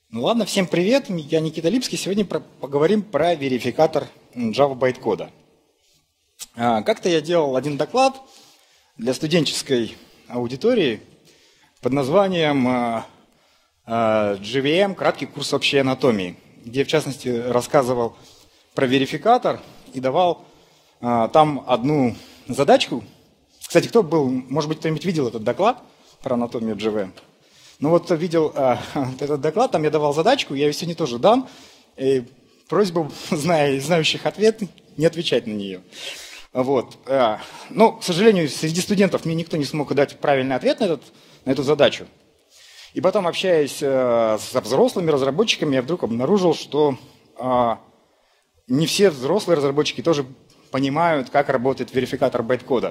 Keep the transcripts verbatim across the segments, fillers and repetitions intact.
Ну ладно, всем привет, я Никита Липский. Сегодня про, поговорим про верификатор Java байткода. А, как-то я делал один доклад для студенческой аудитории под названием а, а, джи ви эм, краткий курс общей анатомии, где в частности рассказывал про верификатор и давал а, там одну задачку. Кстати, кто был, может быть, кто-нибудь видел этот доклад про анатомию джи ви эм? Ну вот видел а, этот доклад, там я давал задачку, я ее сегодня тоже дам. И просьба, зная, знающих ответ, не отвечать на нее. Вот. А, но, к сожалению, среди студентов мне никто не смог дать правильный ответ на, этот, на эту задачу. И потом, общаясь а, со взрослыми разработчиками, я вдруг обнаружил, что а, не все взрослые разработчики тоже понимают, как работает верификатор байткода.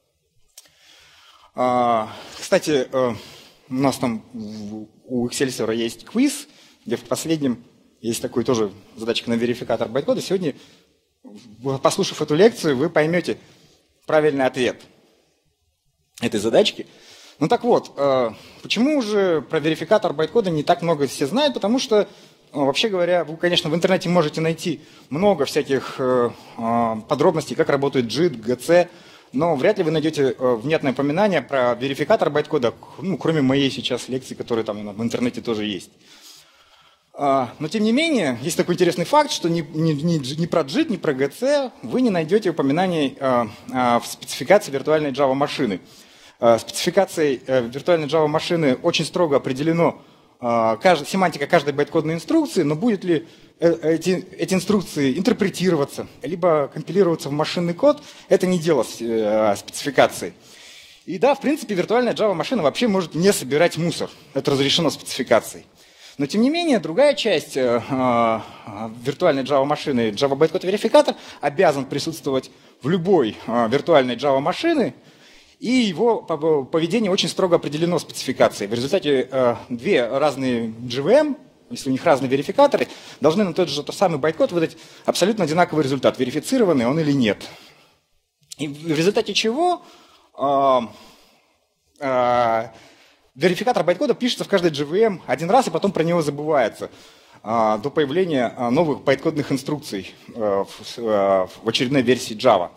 А, кстати, у нас там у Excelsior есть квиз, где в последнем есть такой тоже задачка на верификатор байткода. Сегодня, послушав эту лекцию, вы поймете правильный ответ этой задачки. Ну так вот, почему же про верификатор байткода не так много все знают? Потому что, вообще говоря, вы, конечно, в интернете можете найти много всяких подробностей, как работает джит, джи си, но вряд ли вы найдете внятное упоминание про верификатор байткода, ну, кроме моей сейчас лекции, которая там в интернете тоже есть. Но тем не менее, есть такой интересный факт, что ни, ни, ни, ни про джит, ни про джи си вы не найдете упоминаний в спецификации виртуальной Java машины. Спецификацией виртуальной Java машины очень строго определено каждая, семантика каждой байткодной инструкции, но будет ли эти, эти инструкции интерпретироваться, либо компилироваться в машинный код, это не дело спецификации. И да, в принципе, виртуальная Java машина вообще может не собирать мусор. Это разрешено спецификацией. Но тем не менее, другая часть э, э, виртуальной Java машины, Java байткод верификатор, обязан присутствовать в любой э, виртуальной Java машины, и его поведение очень строго определено спецификацией. В результате э, две разные джи ви эм, если у них разные верификаторы, должны на тот же тот самый байткод выдать абсолютно одинаковый результат, верифицированный он или нет. И в результате чего э, э, верификатор байткода пишется в каждой джи ви эм один раз, и потом про него забывается э, до появления новых байткодных инструкций э, в, э, в очередной версии Java.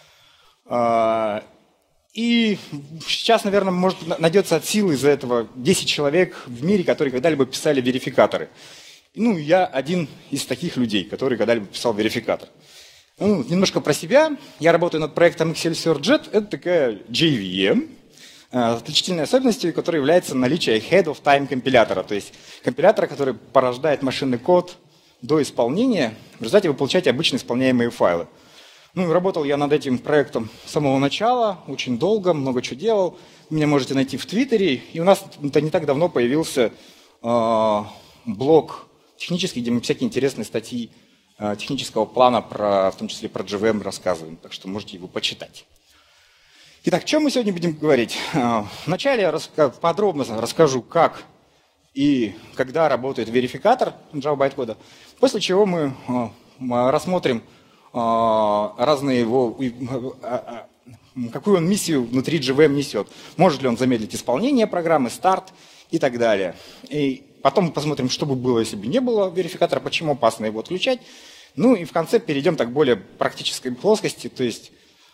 Э, И сейчас, наверное, может, найдется от силы из-за этого десять человек в мире, которые когда-либо писали верификаторы. Ну, я один из таких людей, который когда-либо писал верификатор. Ну, немножко про себя. Я работаю над проектом Excelsior джет. Это такая джей ви эм, отличительной особенностью которой является наличие ahead of time компилятора. То есть компилятора, который порождает машинный код до исполнения. В результате вы получаете обычно исполняемые файлы. Ну, работал я над этим проектом с самого начала, очень долго, много чего делал. Меня можете найти в Твиттере. И у нас это не так давно появился э, блог технический, где мы всякие интересные статьи э, технического плана, про, в том числе про джи ви эм, рассказываем. Так что можете его почитать. Итак, о чем мы сегодня будем говорить? Э, вначале я раска- подробно расскажу, как и когда работает верификатор Java байткода. После чего мы э, рассмотрим разные его, какую он миссию внутри джи ви эм несет. Может ли он замедлить исполнение программы, старт и так далее. И потом мы посмотрим, что бы было, если бы не было верификатора, почему опасно его отключать. Ну и в конце перейдем так к более практической плоскости, то есть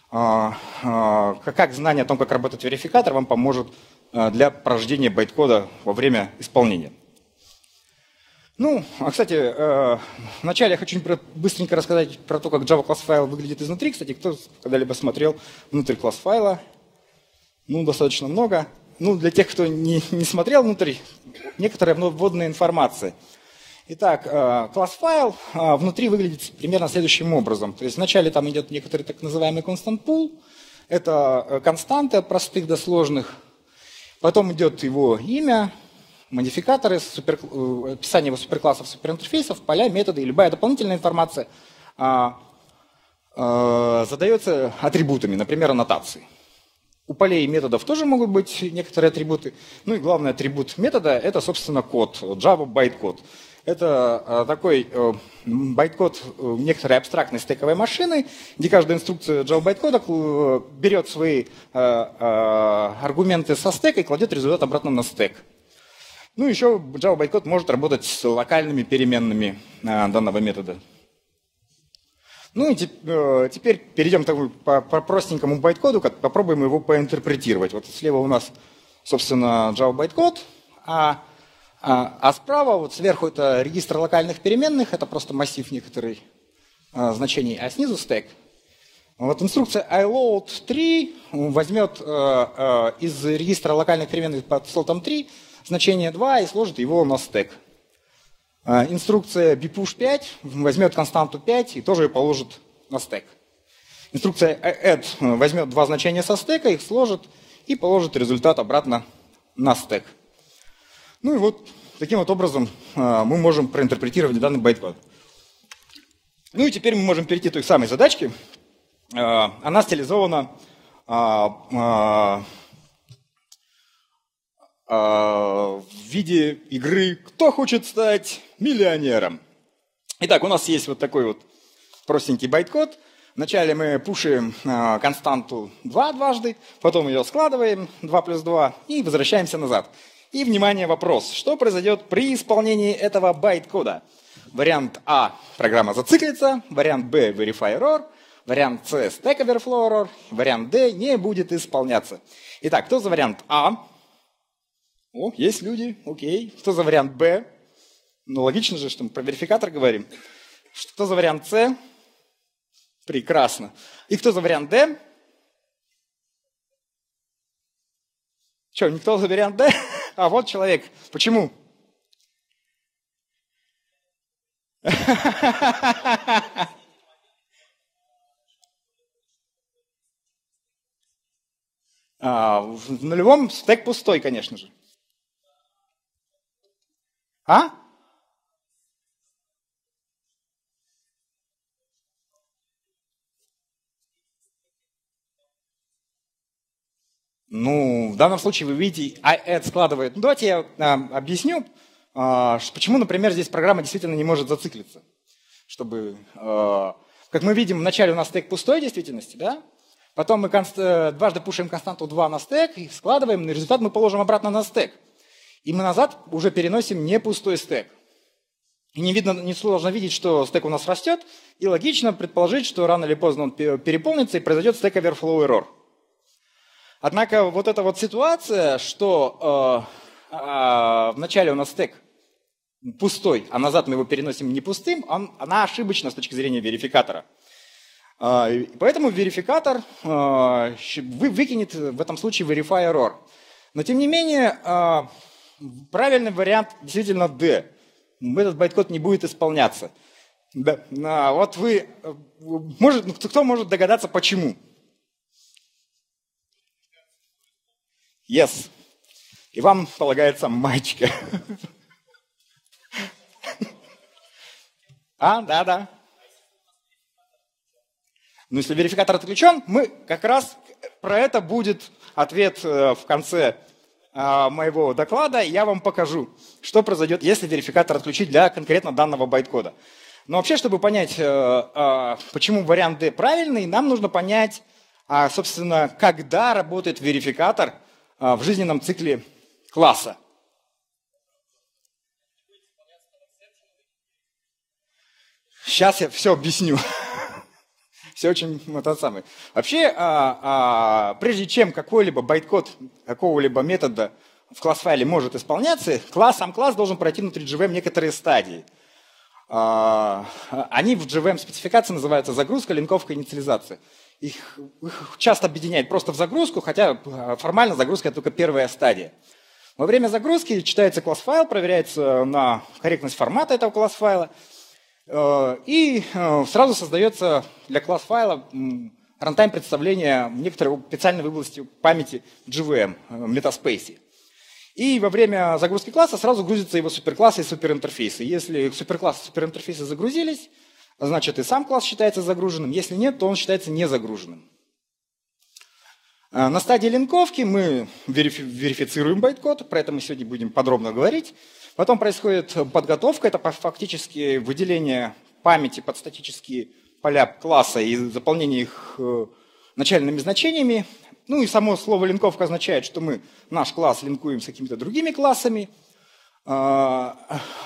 как знание о том, как работает верификатор, вам поможет для порождения байткода во время исполнения. Ну, а, кстати, э, вначале я хочу быстренько рассказать про то, как Java класс файл выглядит изнутри. Кстати, кто когда-либо смотрел внутрь класс файла? Ну, достаточно много. Ну, для тех, кто не, не смотрел внутрь, некоторая вводная информация. Итак, э, класс файл э, внутри выглядит примерно следующим образом. То есть вначале там идет некоторый так называемый constant pool. Это константы от простых до сложных. Потом идет его имя, модификаторы, супер, описание его суперклассов, суперинтерфейсов, поля, методы и любая дополнительная информация а, а, задается атрибутами, например, аннотации. У полей и методов тоже могут быть некоторые атрибуты. Ну и главный атрибут метода – это, собственно, код, Java байткод. Это а, такой а, байткод некоторой абстрактной стековой машины, где каждая инструкция Java байткода берет свои а, а, аргументы со стека и кладет результат обратно на стек. Ну, еще Java байткод может работать с локальными переменными данного метода. Ну и теперь перейдем по простенькому байткоду, попробуем его поинтерпретировать. Вот слева у нас, собственно, Java байткод, а, а, а справа, вот сверху это регистр локальных переменных, это просто массив некоторых а, значений, а снизу стэк. Вот инструкция iload три возьмет а, а, из регистра локальных переменных под слотом три значение два и сложит его на стэк. Инструкция bpush пять возьмет константу пять и тоже ее положит на стэк. Инструкция add возьмет два значения со стека, их сложит и положит результат обратно на стэк. Ну и вот таким вот образом мы можем проинтерпретировать данный байткод. Ну и теперь мы можем перейти к той самой задачке. Она стилизована в виде игры «Кто хочет стать миллионером?». Итак, у нас есть вот такой вот простенький байткод. Вначале мы пушим константу два дважды, потом ее складываем два плюс два и возвращаемся назад. И, внимание, вопрос. Что произойдет при исполнении этого байткода? Вариант А – программа зациклится, вариант Б – verify error, вариант С – stack overflow error, вариант Д не будет исполняться. Итак, кто за вариант А? О, есть люди, окей. Что за вариант Б? Ну, логично же, что мы про верификатор говорим. Что за вариант С? Прекрасно. И кто за вариант Д? Что, никто за вариант Д? А вот человек. Почему? А, в нулевом стэк пустой, конечно же. А? Ну, в данном случае вы видите, add складывает. Ну, давайте я а, объясню, а, почему, например, здесь программа действительно не может зациклиться. Чтобы, а, как мы видим, вначале у нас стэк пустой в действительности, да? Потом мы конст... дважды пушим константу два на стэк, и складываем, и результат мы положим обратно на стэк. И мы назад уже переносим не пустой стэк. И не видно, не сложно видеть, что стэк у нас растет, и логично предположить, что рано или поздно он переполнится и произойдет stack overflow error. Однако вот эта вот ситуация, что э, э, вначале у нас стэк пустой, а назад мы его переносим не пустым, он, она ошибочна с точки зрения верификатора. Э, поэтому верификатор э, выкинет в этом случае verify error. Но тем не менее, э, правильный вариант действительно D. Этот байткод не будет исполняться. Да. А вот вы, может, кто может догадаться, почему? Yes. И вам полагается мальчика. А, да, да. Но если верификатор отключен, мы как раз про это будет ответ в конце моего доклада, я вам покажу, что произойдет, если верификатор отключить для конкретно данного байткода. Но вообще, чтобы понять, почему вариант D правильный, нам нужно понять, собственно, когда работает верификатор в жизненном цикле класса. Сейчас я все объясню. Все очень тот самый. Вообще, а, а, прежде чем какой-либо байткод какого-либо метода в класс-файле может исполняться, класс, сам класс должен пройти внутри джи ви эм некоторые стадии. А, они в джи ви эм-спецификации называются загрузка, линковка, инициализация. Их, их часто объединяют просто в загрузку, хотя формально загрузка – это только первая стадия. Во время загрузки читается класс-файл, проверяется на корректность формата этого класс-файла, и сразу создается для класс-файла рантайм представления в некоторой специальной области памяти джи ви эм, метаспейсе. И во время загрузки класса сразу грузятся его суперклассы и суперинтерфейсы. Если суперклассы и суперинтерфейсы загрузились, значит и сам класс считается загруженным. Если нет, то он считается незагруженным. На стадии линковки мы верифи- верифицируем байткод, про это мы сегодня будем подробно говорить. Потом происходит подготовка, это фактически выделение памяти под статические поля класса и заполнение их начальными значениями. Ну и само слово линковка означает, что мы наш класс линкуем с какими-то другими классами. Что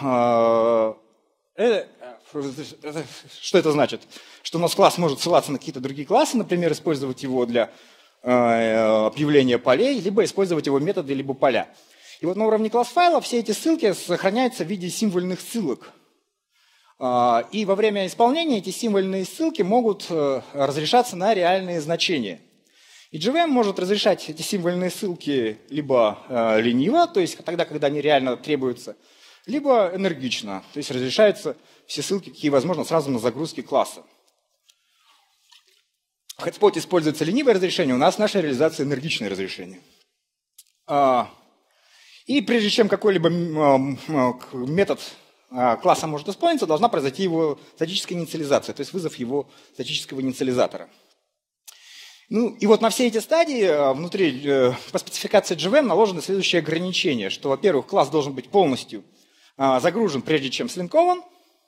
это значит? Что у нас класс может ссылаться на какие-то другие классы, например, использовать его для объявления полей, либо использовать его методы, либо поля. И вот на уровне класс-файла все эти ссылки сохраняются в виде символьных ссылок. И во время исполнения эти символьные ссылки могут разрешаться на реальные значения. И джи ви эм может разрешать эти символьные ссылки либо лениво, то есть тогда, когда они реально требуются, либо энергично, то есть разрешаются все ссылки, какие возможно, сразу на загрузке класса. В хедспоте используется ленивое разрешение, у нас в нашей реализации энергичное разрешение. И прежде чем какой-либо метод класса может исполниться, должна произойти его статическая инициализация, то есть вызов его статического инициализатора. Ну и вот на все эти стадии внутри по спецификации джи ви эм наложены следующие ограничения, что, во-первых, класс должен быть полностью загружен, прежде чем слинкован.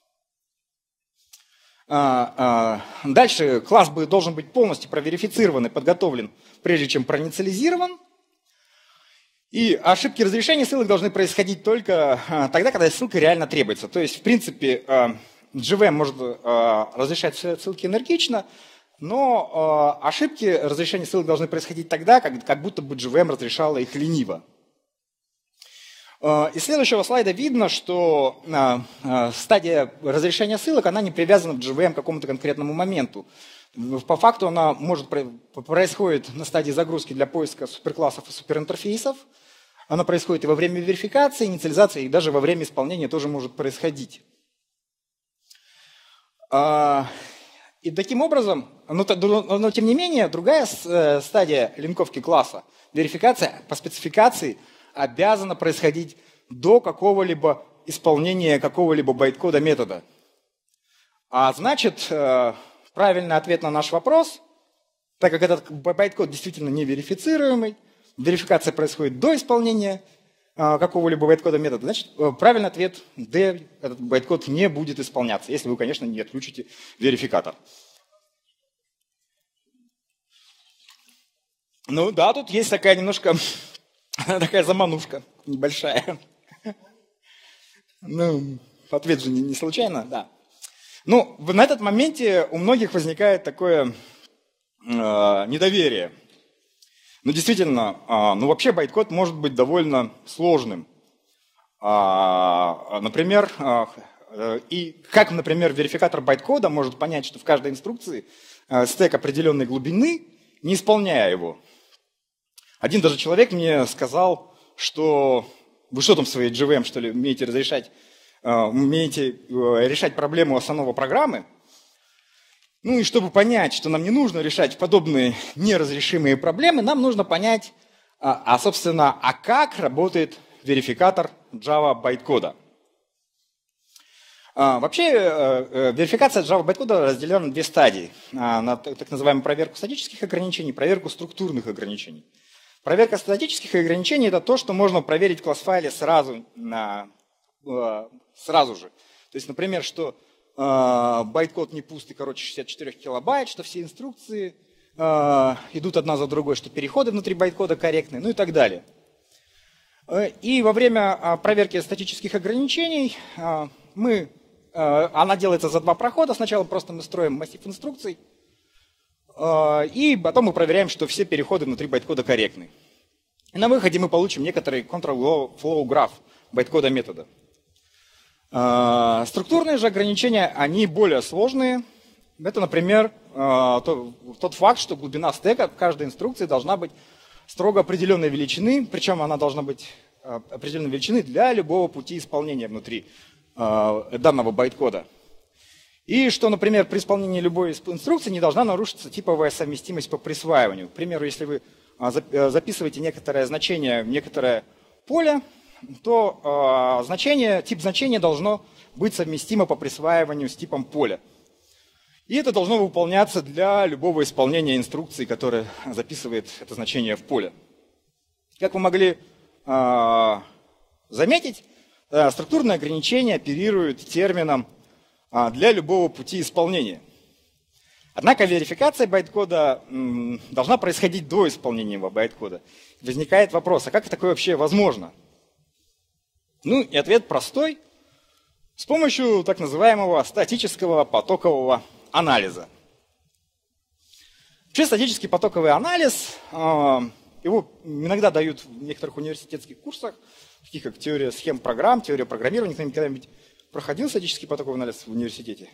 Дальше класс должен быть полностью проверифицирован и подготовлен, прежде чем проинициализирован. И ошибки разрешения ссылок должны происходить только тогда, когда ссылка реально требуется. То есть, в принципе, джи ви эм может разрешать ссылки энергично, но ошибки разрешения ссылок должны происходить тогда, как будто бы джи ви эм разрешала их лениво. Из следующего слайда видно, что стадия разрешения ссылок, она не привязана в джи ви эм к какому-то конкретному моменту. По факту она может происходит на стадии загрузки для поиска суперклассов и суперинтерфейсов. Она происходит и во время верификации, инициализации, и даже во время исполнения тоже может происходить. И таким образом, но, но тем не менее, другая стадия линковки класса, верификация по спецификации, обязана происходить до какого-либо исполнения какого-либо байткода метода. А значит, правильный ответ на наш вопрос, так как этот байткод действительно не верифицируемый, верификация происходит до исполнения какого-либо байткода метода, значит, правильный ответ D, этот байткод не будет исполняться, если вы, конечно, не отключите верификатор. Ну да, тут есть такая немножко, такая заманушка небольшая. Ну, ответ же не, не случайно, да. Ну, на этот моменте у многих возникает такое э, недоверие. Ну, действительно, э, ну вообще байткод может быть довольно сложным. Э, например, э, и как, например, верификатор байткода может понять, что в каждой инструкции э, стек определенной глубины, не исполняя его. Один даже человек мне сказал, что вы что там в своей джи ви эм, что ли, умеете разрешать, умеете решать проблему основного программы? Ну и чтобы понять, что нам не нужно решать подобные неразрешимые проблемы, нам нужно понять, а, собственно, а как работает верификатор Java байткода. Вообще, верификация Java байткода разделена на две стадии. На так называемую проверку статических ограничений и проверку структурных ограничений. Проверка статических ограничений – это то, что можно проверить в класс-файле сразу, на, сразу же. То есть, например, что э, байткод не пустый, короче, шестьдесят четыре килобайт, что все инструкции э, идут одна за другой, что переходы внутри байткода корректные, ну и так далее. И во время проверки статических ограничений э, мы, э, она делается за два прохода. Сначала просто мы строим массив инструкций, и потом мы проверяем, что все переходы внутри байткода корректны. И на выходе мы получим некоторый control flow graph байткода метода. Структурные же ограничения, они более сложные. Это, например, тот факт, что глубина стека в каждой инструкции должна быть строго определенной величины, причем она должна быть определенной величины для любого пути исполнения внутри данного байткода. И что, например, при исполнении любой инструкции не должна нарушиться типовая совместимость по присваиванию. К примеру, если вы записываете некоторое значение в некоторое поле, то значение, тип значения должно быть совместимо по присваиванию с типом поля. И это должно выполняться для любого исполнения инструкции, которая записывает это значение в поле. Как вы могли заметить, структурные ограничения оперируют термином для любого пути исполнения. Однако верификация байткода должна происходить до исполнения байткода. Возникает вопрос, а как такое вообще возможно? Ну и ответ простой. С помощью так называемого статического потокового анализа. Вообще статический потоковый анализ, его иногда дают в некоторых университетских курсах, таких как теория схем программ, теория программирования. Кто-нибудь когда-нибудь проходил статический потоковый анализ в университете?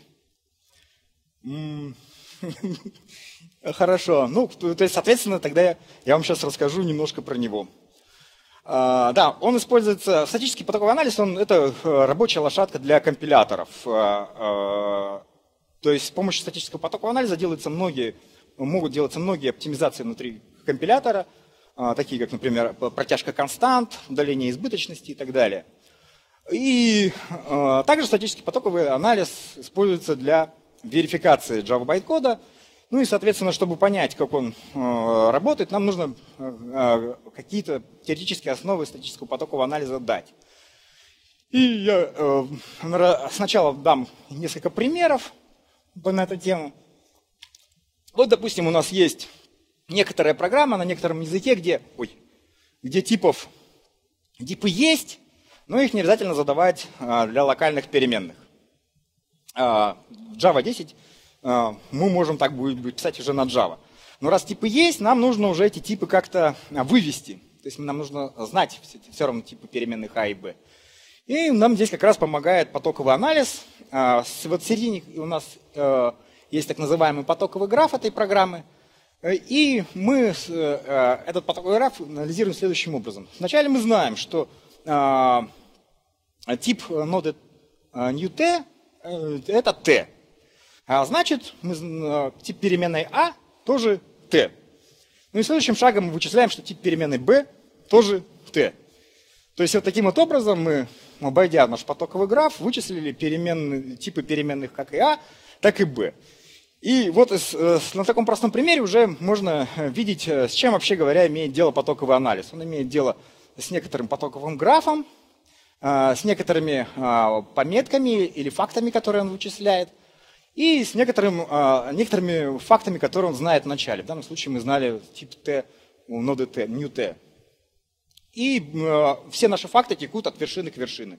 Хорошо. Ну, то есть, соответственно, тогда я, я вам сейчас расскажу немножко про него. Uh, да, он используется, статический потоковый анализ, он, это uh, рабочая лошадка для компиляторов. Uh, uh, то есть с помощью статического потокового анализа делаются многие, могут делаться многие оптимизации внутри компилятора, uh, такие как, например, протяжка констант, удаление избыточности и так далее. И uh, также статический потоковый анализ используется для верификации Java байткода. Ну и, соответственно, чтобы понять, как он э, работает, нам нужно э, какие-то теоретические основы статического потокового анализа дать. И я э, сначала дам несколько примеров на эту тему. Вот, допустим, у нас есть некоторая программа на некотором языке, где, ой, где типов, типы есть, но их не обязательно задавать э, для локальных переменных. Э, в Java десять мы можем так будет писать уже на Java. Но раз типы есть, нам нужно уже эти типы как-то вывести. То есть нам нужно знать все равно типы переменных А и Б. И нам здесь как раз помогает потоковый анализ. Вот в середине у нас есть так называемый потоковый граф этой программы. И мы этот потоковый граф анализируем следующим образом. Вначале мы знаем, что тип ноды newT это T. А значит, мы, тип переменной А тоже T. Ну и следующим шагом мы вычисляем, что тип переменной B тоже T. То есть вот таким вот образом мы, обойдя наш потоковый граф, вычислили переменные, типы переменных как и А, так и B. И вот на таком простом примере уже можно видеть, с чем, вообще говоря, имеет дело потоковый анализ. Он имеет дело с некоторым потоковым графом, с некоторыми пометками или фактами, которые он вычисляет, и с некоторым, некоторыми фактами, которые он знает в начале. В данном случае мы знали тип T у ноды T, newT. И все наши факты текут от вершины к вершине.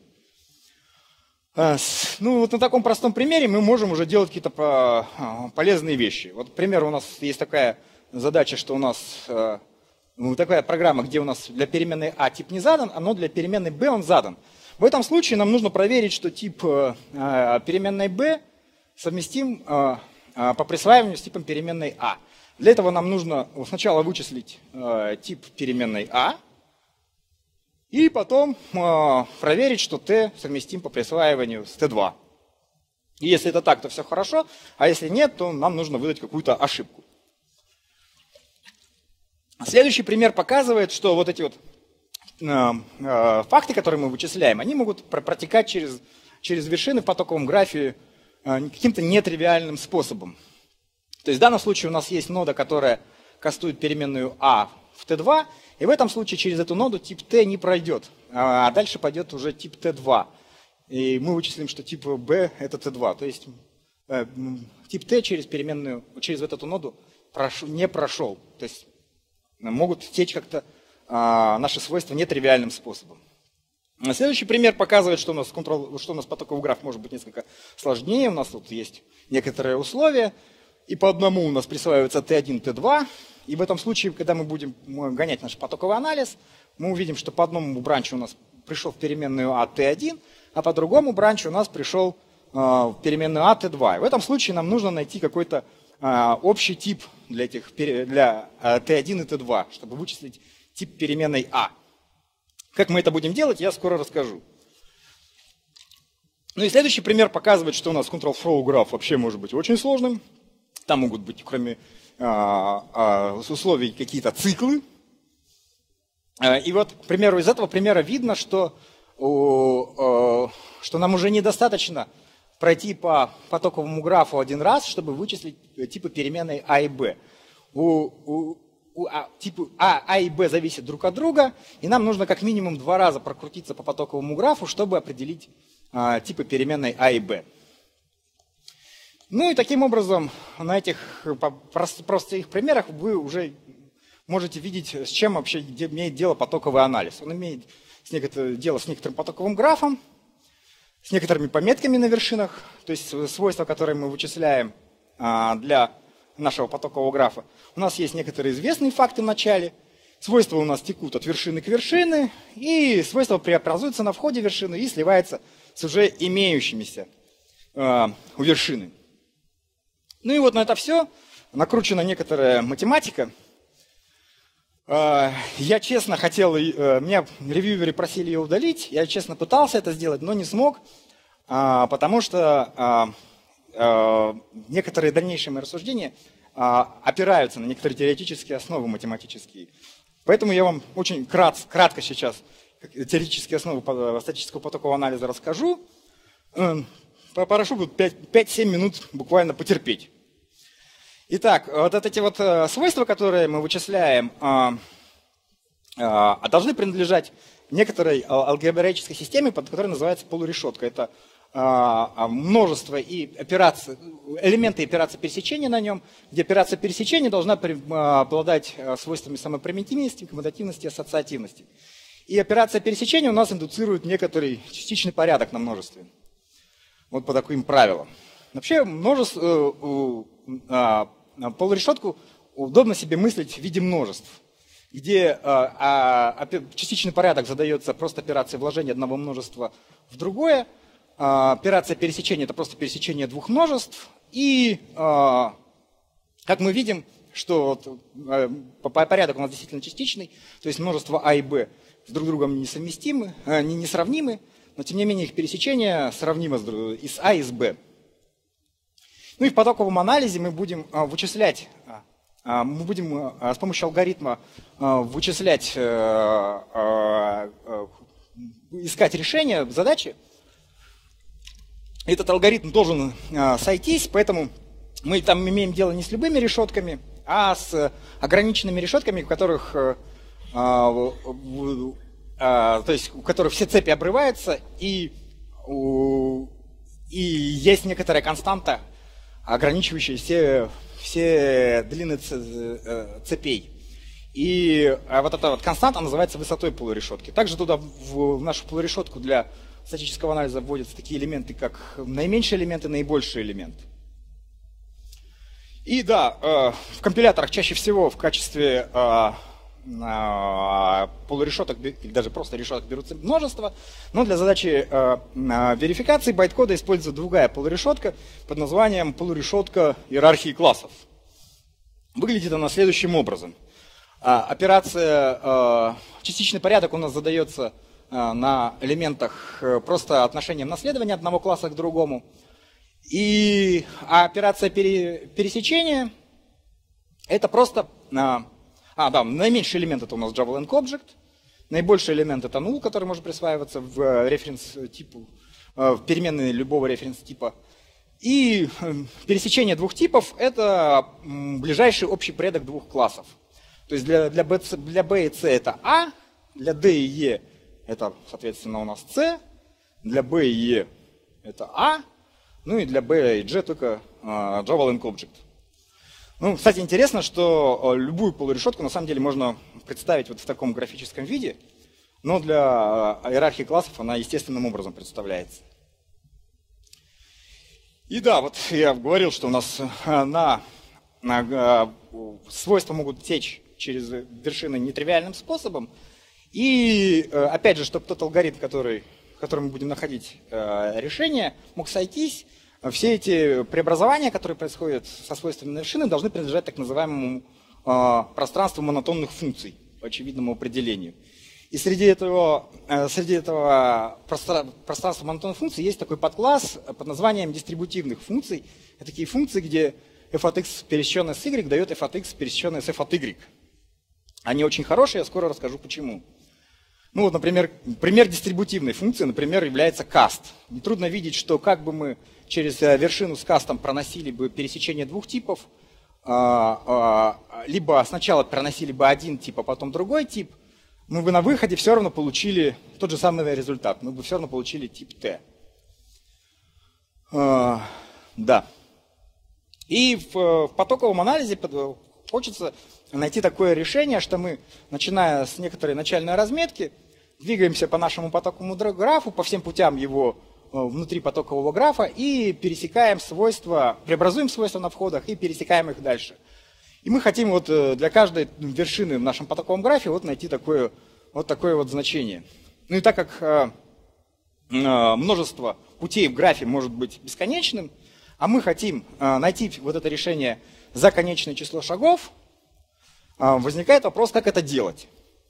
Ну, вот на таком простом примере мы можем уже делать какие-то полезные вещи. Вот, например, у нас есть такая задача, что у нас ну, такая программа, где у нас для переменной А тип не задан, но для переменной B он задан. В этом случае нам нужно проверить, что тип переменной B совместим э, э, по присваиванию с типом переменной А. Для этого нам нужно сначала вычислить э, тип переменной А, и потом э, проверить, что T совместим по присваиванию с Т два. И если это так, то все хорошо, а если нет, то нам нужно выдать какую-то ошибку. Следующий пример показывает, что вот эти вот э, э, факты, которые мы вычисляем, они могут протекать через, через вершины в потоковом графе каким-то нетривиальным способом. То есть в данном случае у нас есть нода, которая кастует переменную А в Т два, и в этом случае через эту ноду тип T не пройдет, а дальше пойдет уже тип Т два. И мы вычислим, что тип B это Т два. То есть э, тип T через переменную, через вот эту ноду прошел, не прошел. То есть могут течь как-то э, наши свойства нетривиальным способом. Следующий пример показывает, что у нас, контрол, что у нас потоковый граф может быть несколько сложнее. У нас тут есть некоторые условия. И по одному у нас присваивается Т один, Т два. И в этом случае, когда мы будем гонять наш потоковый анализ, мы увидим, что по одному бранчу у нас пришел в переменную А Т один, а по другому бранчу у нас пришел в переменную А Т два. И в этом случае нам нужно найти какой-то общий тип для, этих, для Т один и Т два, чтобы вычислить тип переменной А. Как мы это будем делать, я скоро расскажу. Ну и следующий пример показывает, что у нас control flow граф вообще может быть очень сложным. Там могут быть, кроме а, а, условий, какие-то циклы. А, и вот, к примеру, из этого примера видно, что, о, о, что нам уже недостаточно пройти по потоковому графу один раз, чтобы вычислить типы переменной А и Б. У, у, у, а, типы А, А и Б зависят друг от друга, и нам нужно как минимум два раза прокрутиться по потоковому графу, чтобы определить а, типы переменной А и Б. Ну и таким образом на этих простых примерах вы уже можете видеть, с чем вообще имеет дело потоковый анализ. Он имеет с некотор... дело с некоторым потоковым графом, с некоторыми пометками на вершинах, то есть свойства, которые мы вычисляем для нашего потокового графа. У нас есть некоторые известные факты в начале, свойства у нас текут от вершины к вершине, и свойства преобразуются на входе вершины и сливаются с уже имеющимися э, у вершины. Ну и вот на это все накручена некоторая математика. Э, я честно хотел, э, меня ревьюеры просили ее удалить, я честно пытался это сделать, но не смог, э, потому что э, э, некоторые дальнейшие мои рассуждения э, опираются на некоторые теоретические основы математические. Поэтому я вам очень крат, кратко сейчас теоретические основы статического потокового анализа расскажу. Попрошу пять-семь минут буквально потерпеть. Итак, вот эти вот свойства, которые мы вычисляем, должны принадлежать некоторой алгебраической системе, которая называется полурешетка. Это множество и операций, элементы операции пересечения на нем, где операция пересечения должна обладать свойствами самопримитивности, коммутативности, ассоциативности. И операция пересечения у нас индуцирует некоторый частичный порядок на множестве. Вот по таким правилам. Вообще множество, полурешетку удобно себе мыслить в виде множеств, где частичный порядок задается просто операцией вложения одного множества в другое. Операция пересечения – это просто пересечение двух множеств. И, как мы видим, что порядок у нас действительно частичный, то есть множество А и Б с друг другом несовместимы, несравнимы, но тем не менее их пересечение сравнимо и с А, и с Б. Ну и в потоковом анализе мы будем вычислять, мы будем с помощью алгоритма вычислять, искать решение задачи. Этот алгоритм должен э, сойтись, поэтому мы там имеем дело не с любыми решетками, а с ограниченными решетками, в которых, э, э, э, то есть, у которых все цепи обрываются, и, э, и есть некоторая константа, ограничивающая все, все длины цепей. И вот эта вот константа называется высотой полурешетки. Также туда в, в нашу полурешетку для статического анализа вводятся такие элементы, как наименьшие элементы, наибольшие элементы. И да, в компиляторах чаще всего в качестве полурешеток, или даже просто решеток берутся множество, но для задачи верификации байткода используется другая полурешетка под названием полурешетка иерархии классов. Выглядит она следующим образом. Операция, частичный порядок у нас задается на элементах просто отношением наследования одного класса к другому. И операция пересечения это просто... А, да, наименьший элемент это у нас Java-Lang Object, наибольший элемент это null, который может присваиваться в референс-типу, в переменные любого референс-типа. И пересечение двух типов это ближайший общий порядок двух классов. То есть для, для, B, для B и C это A, для D и E это, соответственно, у нас C, для B и E это A, ну и для B и G только uh, Java-Lang Object. Ну, кстати, интересно, что любую полурешетку на самом деле можно представить вот в таком графическом виде, но для иерархии классов она естественным образом представляется. И да, вот я говорил, что у нас на, на свойства могут течь через вершины нетривиальным способом. И опять же, чтобы тот алгоритм, который, в котором мы будем находить решение, мог сойтись, все эти преобразования, которые происходят со свойствами на вершины, должны принадлежать так называемому пространству монотонных функций, по очевидному определению. И среди этого, среди этого пространства монотонных функций есть такой подкласс под названием дистрибутивных функций. Это такие функции, где f от x пересеченное с y дает f от x пересеченное с f от y. Они очень хорошие, я скоро расскажу почему. Ну вот, например, пример дистрибутивной функции, например, является cast. Нетрудно видеть, что как бы мы через вершину с кастом проносили бы пересечение двух типов, либо сначала проносили бы один тип, а потом другой тип, мы бы на выходе все равно получили тот же самый результат. Мы бы все равно получили тип T. Да. И в потоковом анализе хочется найти такое решение, что мы, начиная с некоторой начальной разметки, двигаемся по нашему потоковому графу, по всем путям его внутри потокового графа и пересекаем свойства, преобразуем свойства на входах и пересекаем их дальше. И мы хотим вот для каждой вершины в нашем потоковом графе вот найти такое вот, такое вот значение. Ну и так как множество путей в графе может быть бесконечным, а мы хотим найти вот это решение за конечное число шагов, возникает вопрос, как это делать.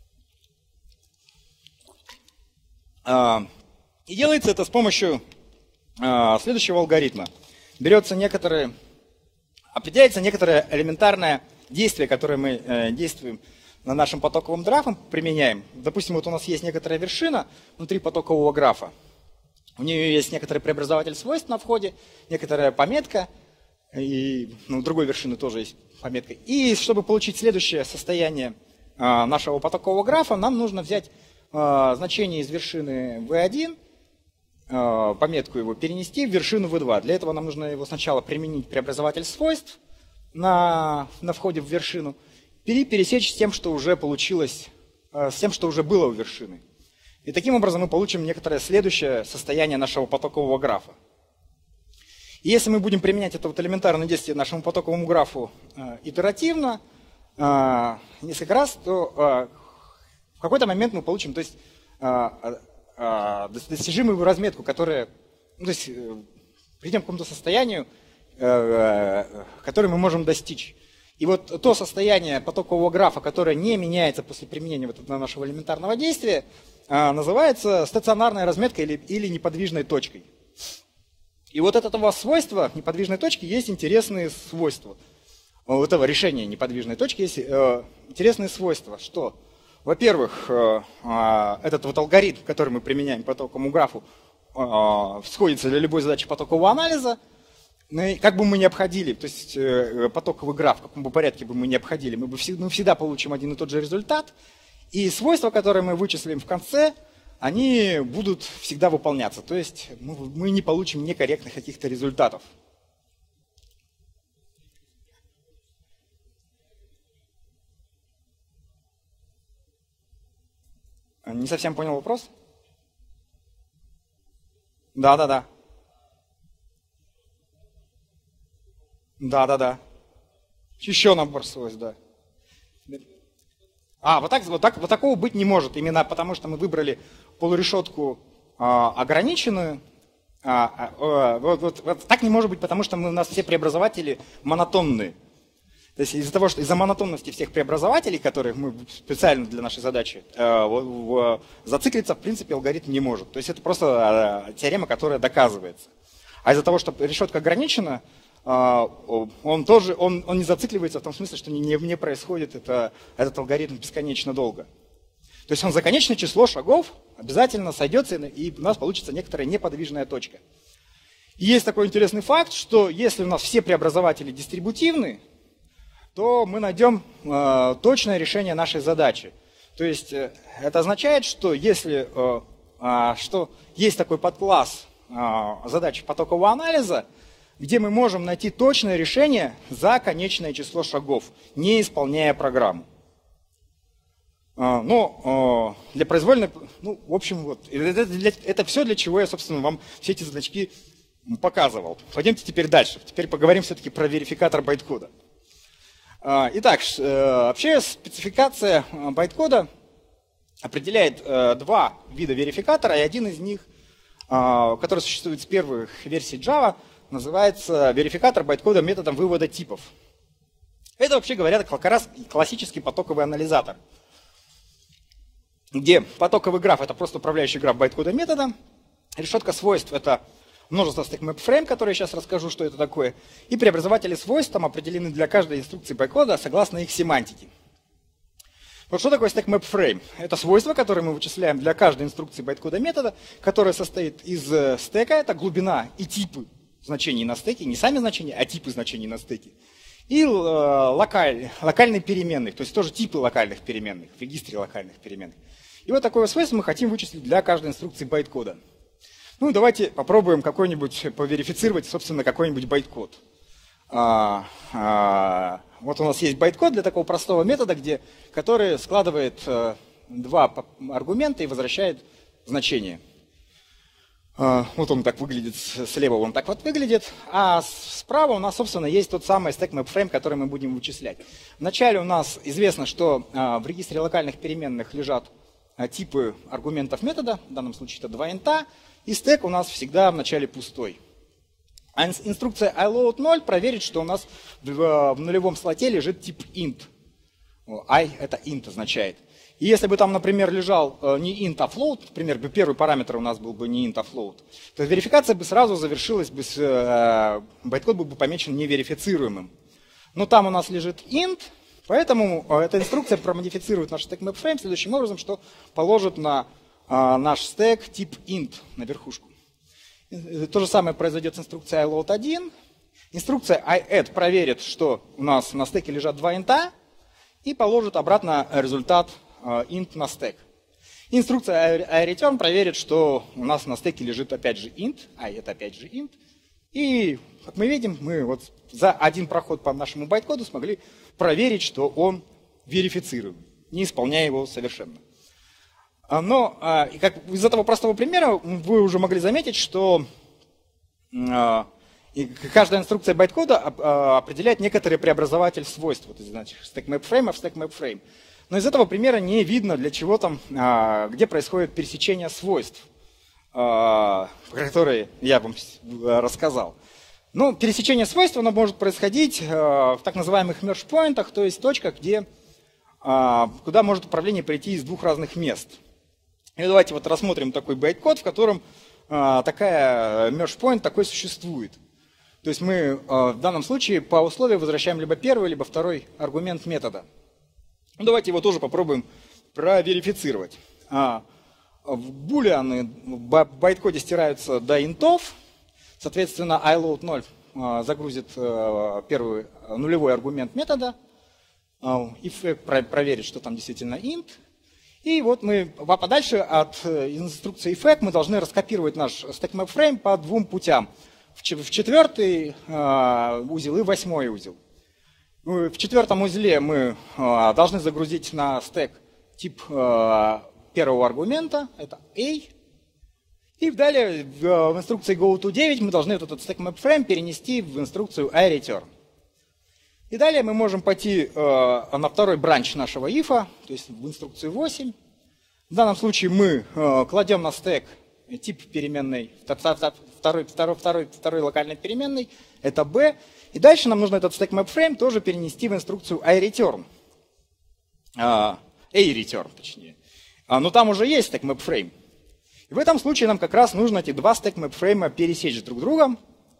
И делается это с помощью следующего алгоритма. Берется некоторые, определяется некоторое элементарное действие, которое мы действуем на нашем потоковом графе, применяем. Допустим, вот у нас есть некоторая вершина внутри потокового графа. У нее есть некоторый преобразователь свойств на входе, некоторая пометка, и ну, у другой вершины тоже есть пометка. И чтобы получить следующее состояние а, нашего потокового графа, нам нужно взять а, значение из вершины ви один, а, пометку его перенести в вершину ви два. Для этого нам нужно его сначала применить преобразователь свойств на, на входе в вершину, пересечь с тем, что уже получилось, а, с тем, что уже было у вершины. И таким образом мы получим некоторое следующее состояние нашего потокового графа. И если мы будем применять это вот элементарное действие нашему потоковому графу э, итеративно, э, несколько раз, то э, в какой-то момент мы получим то есть, э, э, достижимую разметку, которая, ну, то есть, э, придем к какому-то состоянию, э, э, которое мы можем достичь. И вот то состояние потокового графа, которое не меняется после применения вот этого нашего элементарного действия, называется стационарной разметкой или, или неподвижной точкой. И вот от этого свойства неподвижной точки есть интересные свойства. У этого решения неподвижной точки есть э, интересные свойства. Что? Во-первых, э, э, этот вот алгоритм, который мы применяем к потоковому графу, э, сходится для любой задачи потокового анализа. Как бы мы ни обходили, то есть э, потоковый граф, в каком бы порядке бы мы ни обходили, мы, бы всегда, мы всегда получим один и тот же результат. И свойства, которые мы вычислим в конце, они будут всегда выполняться. То есть мы не получим некорректных каких-то результатов. Не совсем понял вопрос? Да, да, да. Да, да, да. Еще набор свойств, да. А, вот, так, вот, так, вот такого быть не может, именно потому что мы выбрали полурешетку а, ограниченную. А, а, вот, вот, вот так не может быть, потому что мы, у нас все преобразователи монотонные. То есть из-за того, что из-за монотонности всех преобразователей, которые мы специально для нашей задачи, а, в, в, зациклиться в принципе алгоритм не может. То есть это просто а, теорема, которая доказывается. А из-за того, что решетка ограничена, он тоже он, он не зацикливается в том смысле, что не, не происходит это, этот алгоритм бесконечно долго. То есть он за конечное число шагов обязательно сойдется, и у нас получится некоторая неподвижная точка. И есть такой интересный факт, что если у нас все преобразователи дистрибутивны, то мы найдем э, точное решение нашей задачи. То есть э, это означает, что если э, э, что есть такой подкласс э, задач потокового анализа, где мы можем найти точное решение за конечное число шагов, не исполняя программу. Но для произвольной, ну, в общем, вот, это, для, это все, для чего я, собственно, вам все эти значки показывал. Пойдемте теперь дальше. Теперь поговорим все-таки про верификатор байткода. Итак, вообще спецификация байткода определяет два вида верификатора, и один из них, который существует с первых версий Java, называется верификатор байткода методом вывода типов. Это, вообще говоря, как раз классический потоковый анализатор, где потоковый граф — это просто управляющий граф байткода метода, решетка свойств — это множество StackMapFrame, который я сейчас расскажу, что это такое, и преобразователи свойств там определены для каждой инструкции байткода согласно их семантике. Вот что такое StackMapFrame? Это свойство, которое мы вычисляем для каждой инструкции байткода метода, которое состоит из стека, это глубина и типы значений на стеке, не сами значения, а типы значений на стеке. И э, локаль, локальные переменных, то есть тоже типы локальных переменных, в регистре локальных переменных. И вот такое свойство мы хотим вычислить для каждой инструкции байткода. Ну, давайте попробуем какой-нибудь, поверифицировать, собственно, какой-нибудь байткод. А, а, вот у нас есть байткод для такого простого метода, где, который складывает а, два аргумента и возвращает значение. Вот он так выглядит, слева он так вот выглядит, а справа у нас, собственно, есть тот самый stack map frame, который мы будем вычислять. Вначале у нас известно, что в регистре локальных переменных лежат типы аргументов метода, в данном случае это два инта, и стек у нас всегда вначале пустой. А инструкция iLoad ноль проверит, что у нас в нулевом слоте лежит тип int. I это int означает. И если бы там, например, лежал не int, а float, например, бы первый параметр у нас был бы не int, а float, то верификация бы сразу завершилась, бы с, байткод был бы помечен неверифицируемым. Но там у нас лежит int, поэтому эта инструкция промодифицирует наш stack map frame следующим образом, что положит на наш стек тип int на верхушку. То же самое произойдет с инструкцией iLoad один. Инструкция iAdd проверит, что у нас на стеке лежат два инта, и положит обратно результат int на стек. Инструкция iReturn проверит, что у нас на стеке лежит опять же int, а это опять же int. И, как мы видим, мы вот за один проход по нашему байткоду смогли проверить, что он верифицируем, не исполняя его совершенно. Но как из этого простого примера вы уже могли заметить, что каждая инструкция байткода определяет некоторый преобразователь свойств, вот, значит, stack map frame в stack map frame. Но из этого примера не видно, для чего там, где происходит пересечение свойств, которые я вам рассказал. Но пересечение свойств оно может происходить в так называемых merge-поинтах, то есть точках, где, куда может управление прийти из двух разных мест. И давайте вот рассмотрим такой байткод, в котором а, такая merge point такой существует. То есть мы а, в данном случае по условию возвращаем либо первый, либо второй аргумент метода. Ну, давайте его тоже попробуем проверифицировать. А, в булианы в байткоде стираются до интов. Соответственно, iLoad ноль а, загрузит а, первый а, нулевой аргумент метода. А, if про, проверит, что там действительно int. И вот мы подальше от инструкции effect мы должны раскопировать наш stack map frame по двум путям. В четвертый узел и восьмой узел. В четвертом узле мы должны загрузить на стек тип первого аргумента, это A. И далее в инструкции go to девять мы должны этот stack map frame перенести в инструкцию iReturn. И далее мы можем пойти э, на второй бранч нашего if, то есть в инструкцию восемь. В данном случае мы э, кладем на стек тип переменной, второй, второй, второй, второй локальной переменной, это b. И дальше нам нужно этот stack map frame тоже перенести в инструкцию iReturn. Э, A-return, точнее. А, но там уже есть stack map frame. И в этом случае нам как раз нужно эти два stack map frame пересечь друг с другом.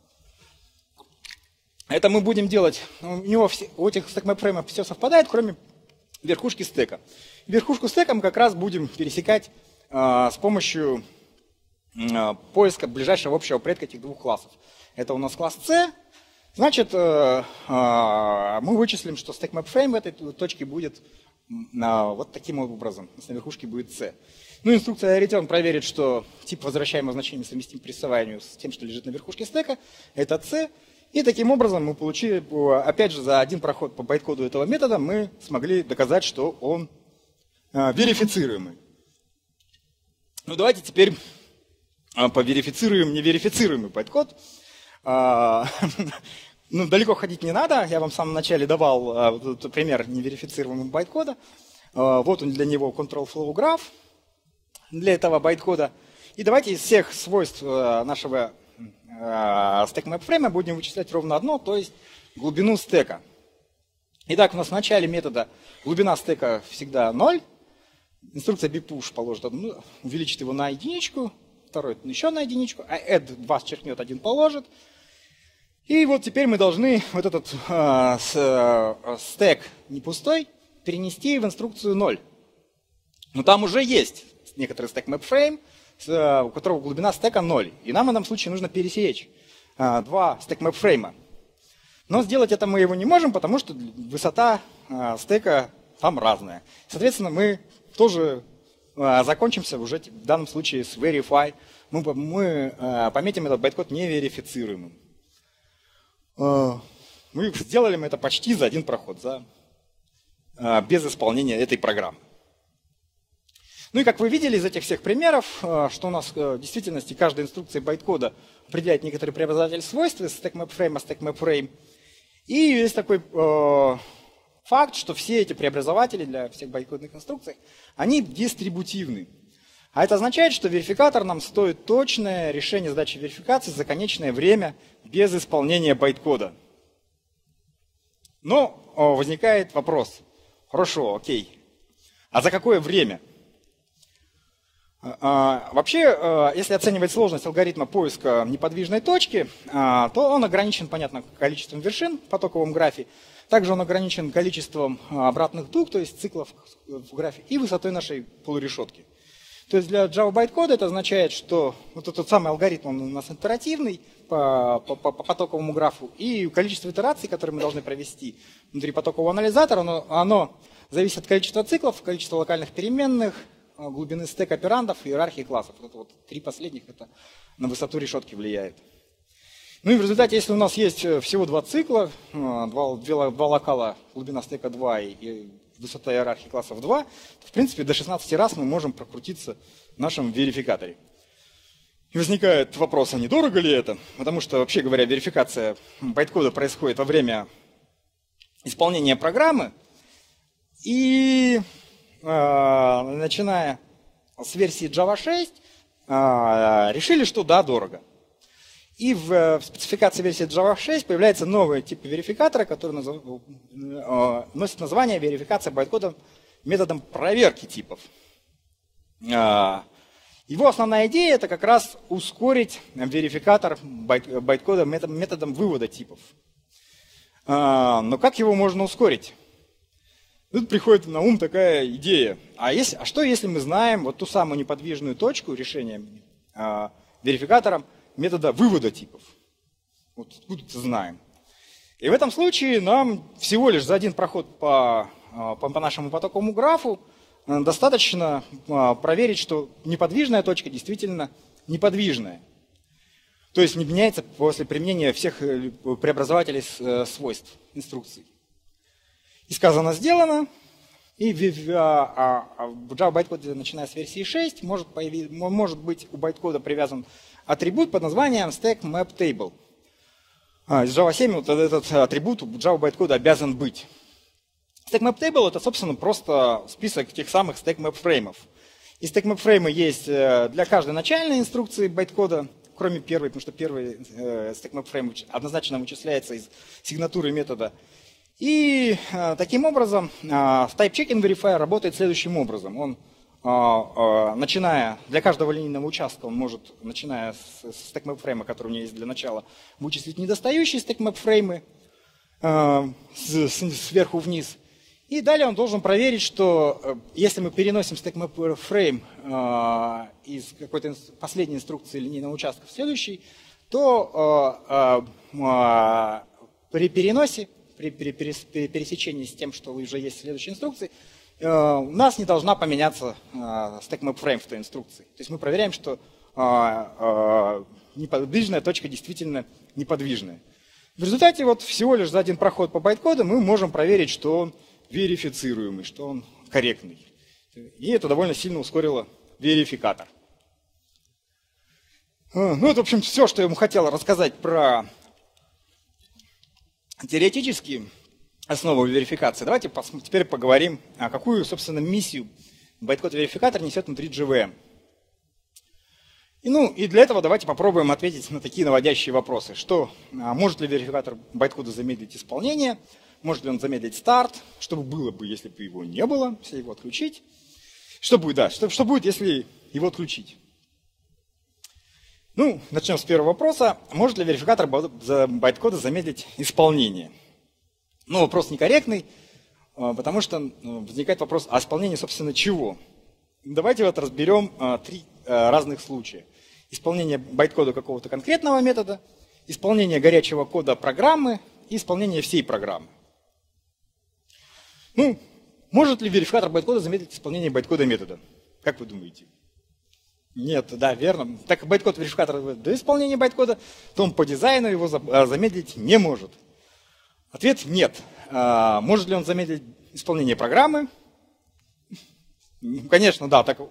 Это мы будем делать, у него все, у этих stack map frame все совпадает, кроме верхушки стека. Верхушку стека мы как раз будем пересекать э, с помощью э, поиска ближайшего общего предка этих двух классов. Это у нас класс C. Значит, э, э, мы вычислим, что stack map frame в этой точке будет э, вот таким образом. На верхушке будет C. Ну, инструкция return проверит, что тип возвращаемого значения совместим по рисованию с тем, что лежит на верхушке стека. Это C. И таким образом мы получили, опять же, за один проход по байткоду этого метода мы смогли доказать, что он э, верифицируемый. Ну, давайте теперь э, поверифицируем неверифицируемый байткод. Э, ну, далеко ходить не надо. Я вам в самом начале давал э, пример неверифицируемого байткода. Э, вот он для него control flow graph для этого байткода. И давайте из всех свойств э, нашего stack map frame будем вычислять ровно одно, то есть глубину стека. Итак, у нас в начале метода глубина стека всегда ноль. Инструкция bpush положит, ну, увеличит его на единичку, второй еще на единичку, а add два счеркнет, один положит. И вот теперь мы должны вот этот э, э, стек не пустой перенести в инструкцию ноль. Но там уже есть некоторый stack map frame, у которого глубина стека ноль. И нам в этом случае нужно пересечь а, два stack map frame. Но сделать это мы его не можем, потому что высота а, стека там разная. Соответственно, мы тоже а, закончимся уже в данном случае с verify. Мы, мы а, пометим этот байткод неверифицируемым. А, мы сделали мы это почти за один проход, за, а, без исполнения этой программы. Ну и как вы видели из этих всех примеров, что у нас в действительности каждая инструкция байткода определяет некоторые преобразователь свойств из StackMapFrame, StackMapFrame. И есть такой э, факт, что все эти преобразователи для всех байткодных инструкций, они дистрибутивны. А это означает, что верификатор нам стоит точное решение задачи верификации за конечное время без исполнения байткода. Но о, возникает вопрос. Хорошо, окей. А за какое время? А, вообще, а, если оценивать сложность алгоритма поиска неподвижной точки, а, то он ограничен, понятно, количеством вершин в потоковом графе. Также он ограничен количеством обратных дуг, то есть циклов в графе, и высотой нашей полурешетки. То есть для Java байткода это означает, что вот этот самый алгоритм он у нас итеративный по, по, по потоковому графу, и количество итераций, которые мы должны провести внутри потокового анализатора, оно, оно зависит от количества циклов, количества локальных переменных, глубины стека операндов и иерархии классов. Вот, вот три последних это на высоту решетки влияет. Ну и в результате, если у нас есть всего два цикла, два, два, два локала, глубина стека два и, и высота иерархии классов два, то в принципе до шестнадцати раз мы можем прокрутиться в нашем верификаторе. И возникает вопрос, а недорого ли это? Потому что, вообще говоря, верификация байткода происходит во время исполнения программы. И э, начиная с версии Java шесть, э, решили, что да, дорого. И в, в спецификации версии Java шесть появляется новый тип верификатора, который назов, э, носит название верификация байткода методом проверки типов. Э, его основная идея это как раз ускорить верификатор байт, байткода методом, методом вывода типов. Э, но как его можно ускорить? Тут приходит на ум такая идея. А, если, а что если мы знаем вот ту самую неподвижную точку решения э, верификатором метода вывода типов? Вот откуда-то знаем. И в этом случае нам всего лишь за один проход по, по, по нашему потоковому графу достаточно проверить, что неподвижная точка действительно неподвижная. То есть не меняется после применения всех преобразователей свойств инструкций. И сказано, сделано. И в Java байткоде, начиная с версии шесть, может, появиться, может быть у байткода привязан атрибут под названием StackMapTable. Из Java семь вот этот атрибут у Java байткода обязан быть. StackMapTable это, собственно, просто список тех самых StackMapFrame'ов. И StackMapFrame'ы есть для каждой начальной инструкции байткода, кроме первой, потому что первый StackMapFrame однозначно вычисляется из сигнатуры метода. И э, таким образом э, Type Checking Verifier работает следующим образом. Он, э, э, начиная, для каждого линейного участка, он может, начиная с, с StackMapFrame, который у меня есть для начала, вычислить недостающие StackMapFrame э, с, с, сверху вниз. И далее он должен проверить, что э, если мы переносим StackMapFrame э, из какой-то последней инструкции линейного участка в следующий, то э, э, при переносе при пересечении с тем, что уже есть в следующей инструкции, у нас не должна поменяться StackMapFrame в той инструкции. То есть мы проверяем, что неподвижная точка действительно неподвижная. В результате вот всего лишь за один проход по байткоду мы можем проверить, что он верифицируемый, что он корректный. И это довольно сильно ускорило верификатор. Ну, это, в общем, все, что я ему хотел рассказать про теоретические основы верификации. Давайте теперь поговорим, а какую, собственно, миссию байткод-верификатор несет внутри джей ви эм. И, ну, и для этого давайте попробуем ответить на такие наводящие вопросы. Что, а может ли верификатор байткода замедлить исполнение? Может ли он замедлить старт? Что бы было бы, если бы его не было, если его отключить? Что будет, да, что, что будет, если его отключить? Ну, начнем с первого вопроса. Может ли верификатор байткода замедлить исполнение? Ну, вопрос некорректный, потому что возникает вопрос, а исполнение, собственно, чего? Давайте вот разберем три разных случая. Исполнение байткода какого-то конкретного метода, исполнение горячего кода программы и исполнение всей программы. Ну, может ли верификатор байткода замедлить исполнение байткода метода? Как вы думаете? Нет, да, верно. Так как байткод верификатор до исполнения байткода, то он по дизайну его замедлить не может. Ответ – нет. Может ли он замедлить исполнение программы? Конечно, да, так,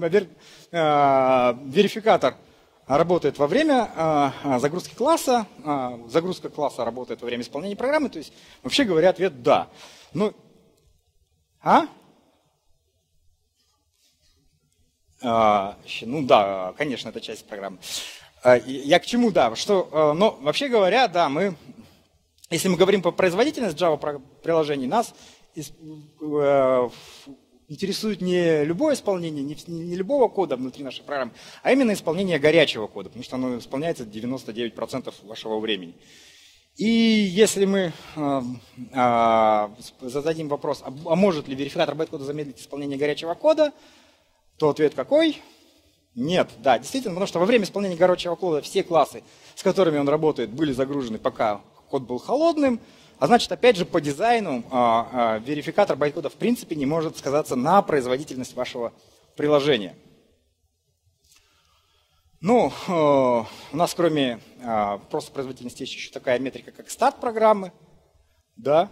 верификатор работает во время загрузки класса, загрузка класса работает во время исполнения программы, то есть, вообще говоря, ответ «да». Ну, а? а? Ну да, конечно, это часть программы. Я к чему, да, что, но вообще говоря, да, мы, если мы говорим по производительности Java приложений, нас интересует не любое исполнение, не, не любого кода внутри нашей программы, а именно исполнение горячего кода, потому что оно исполняется девяносто девять процентов вашего времени. И если мы э, э, зададим вопрос, а, а может ли верификатор байткода замедлить исполнение горячего кода, то ответ какой? Нет, да, действительно, потому что во время исполнения горячего кода все классы, с которыми он работает, были загружены, пока код был холодным. А значит, опять же, по дизайну а, а, верификатор байткода в принципе не может сказаться на производительность вашего приложения. Ну, э, у нас кроме э, просто производительности есть еще такая метрика, как старт программы. Да,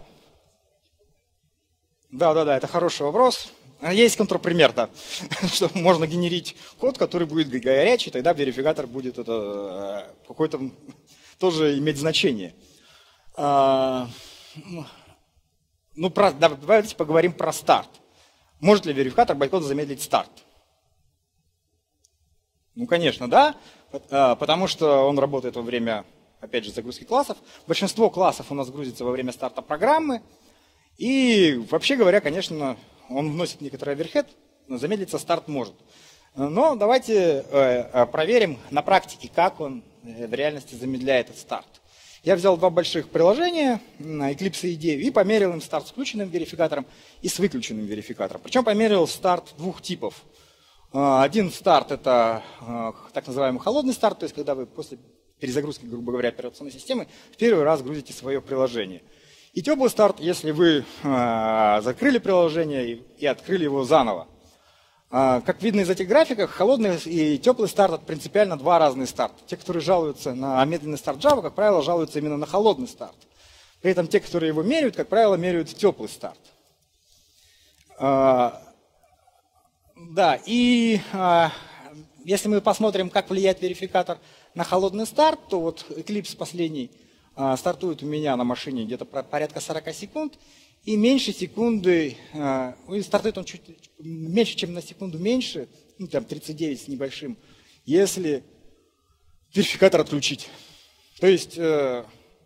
да, да, да, это хороший вопрос. Есть контрпример, да, что можно генерить код, который будет горячий, тогда верификатор будет это какой-то тоже иметь значение. А, ну, про, давайте поговорим про старт. Может ли верификатор байткода замедлить старт? Ну, конечно, да, потому что он работает во время, опять же, загрузки классов. Большинство классов у нас грузится во время старта программы. И вообще говоря, конечно, он вносит некоторый оверхед, но замедлиться старт может. Но давайте проверим на практике, как он в реальности замедляет этот старт. Я взял два больших приложения, Eclipse и идею, и померил им старт с включенным верификатором и с выключенным верификатором. Причем померил старт двух типов. Один старт – это так называемый холодный старт, то есть когда вы после перезагрузки, грубо говоря, операционной системы в первый раз грузите свое приложение. И теплый старт, если вы закрыли приложение и открыли его заново. Как видно из этих графиков, холодный и теплый старт – это принципиально два разных старта. Те, которые жалуются на медленный старт Java, как правило, жалуются именно на холодный старт. При этом те, которые его меряют, как правило, меряют теплый старт. Да, и а, если мы посмотрим, как влияет верификатор на холодный старт, то вот Eclipse последний а, стартует у меня на машине где-то порядка сорока секунд, и меньше секунды, а, стартует он чуть меньше, чем на секунду меньше, ну, там тридцать девять с небольшим, если верификатор отключить. То есть э,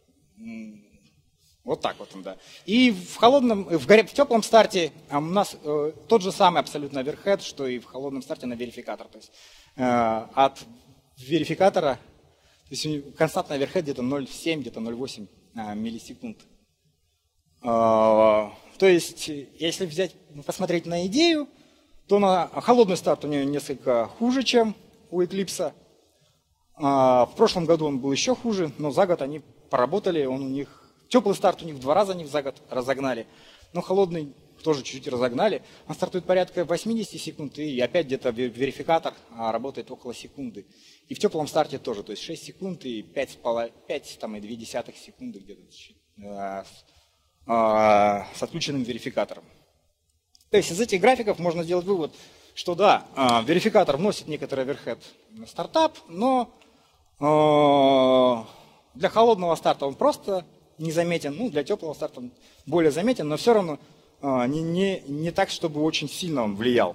вот так вот он, да. И в холодном, в, горе, в теплом старте у нас э, тот же самый абсолютно оверхед, что и в холодном старте на верификатор. То есть э, от верификатора, то есть константный оверхед где-то ноль целых семь, где-то ноль целых восемь э, миллисекунд. Э, то есть, если взять, посмотреть на идею, то на холодный старт у нее несколько хуже, чем у Eclipse. Э, в прошлом году он был еще хуже, но за год они поработали, он у них теплый старт у них в два раза они за год разогнали, но холодный тоже чуть-чуть разогнали. Он стартует порядка восемьдесят секунд, и опять где-то верификатор работает около секунды. И в теплом старте тоже, то есть шесть секунд и пять целых две десятых секунды где-то с отключенным верификатором. То есть из этих графиков можно сделать вывод, что да, верификатор вносит некоторый оверхед на стартап, но для холодного старта он просто незаметен, ну, для теплого старта он более заметен, но все равно а, не, не, не так, чтобы очень сильно он влиял.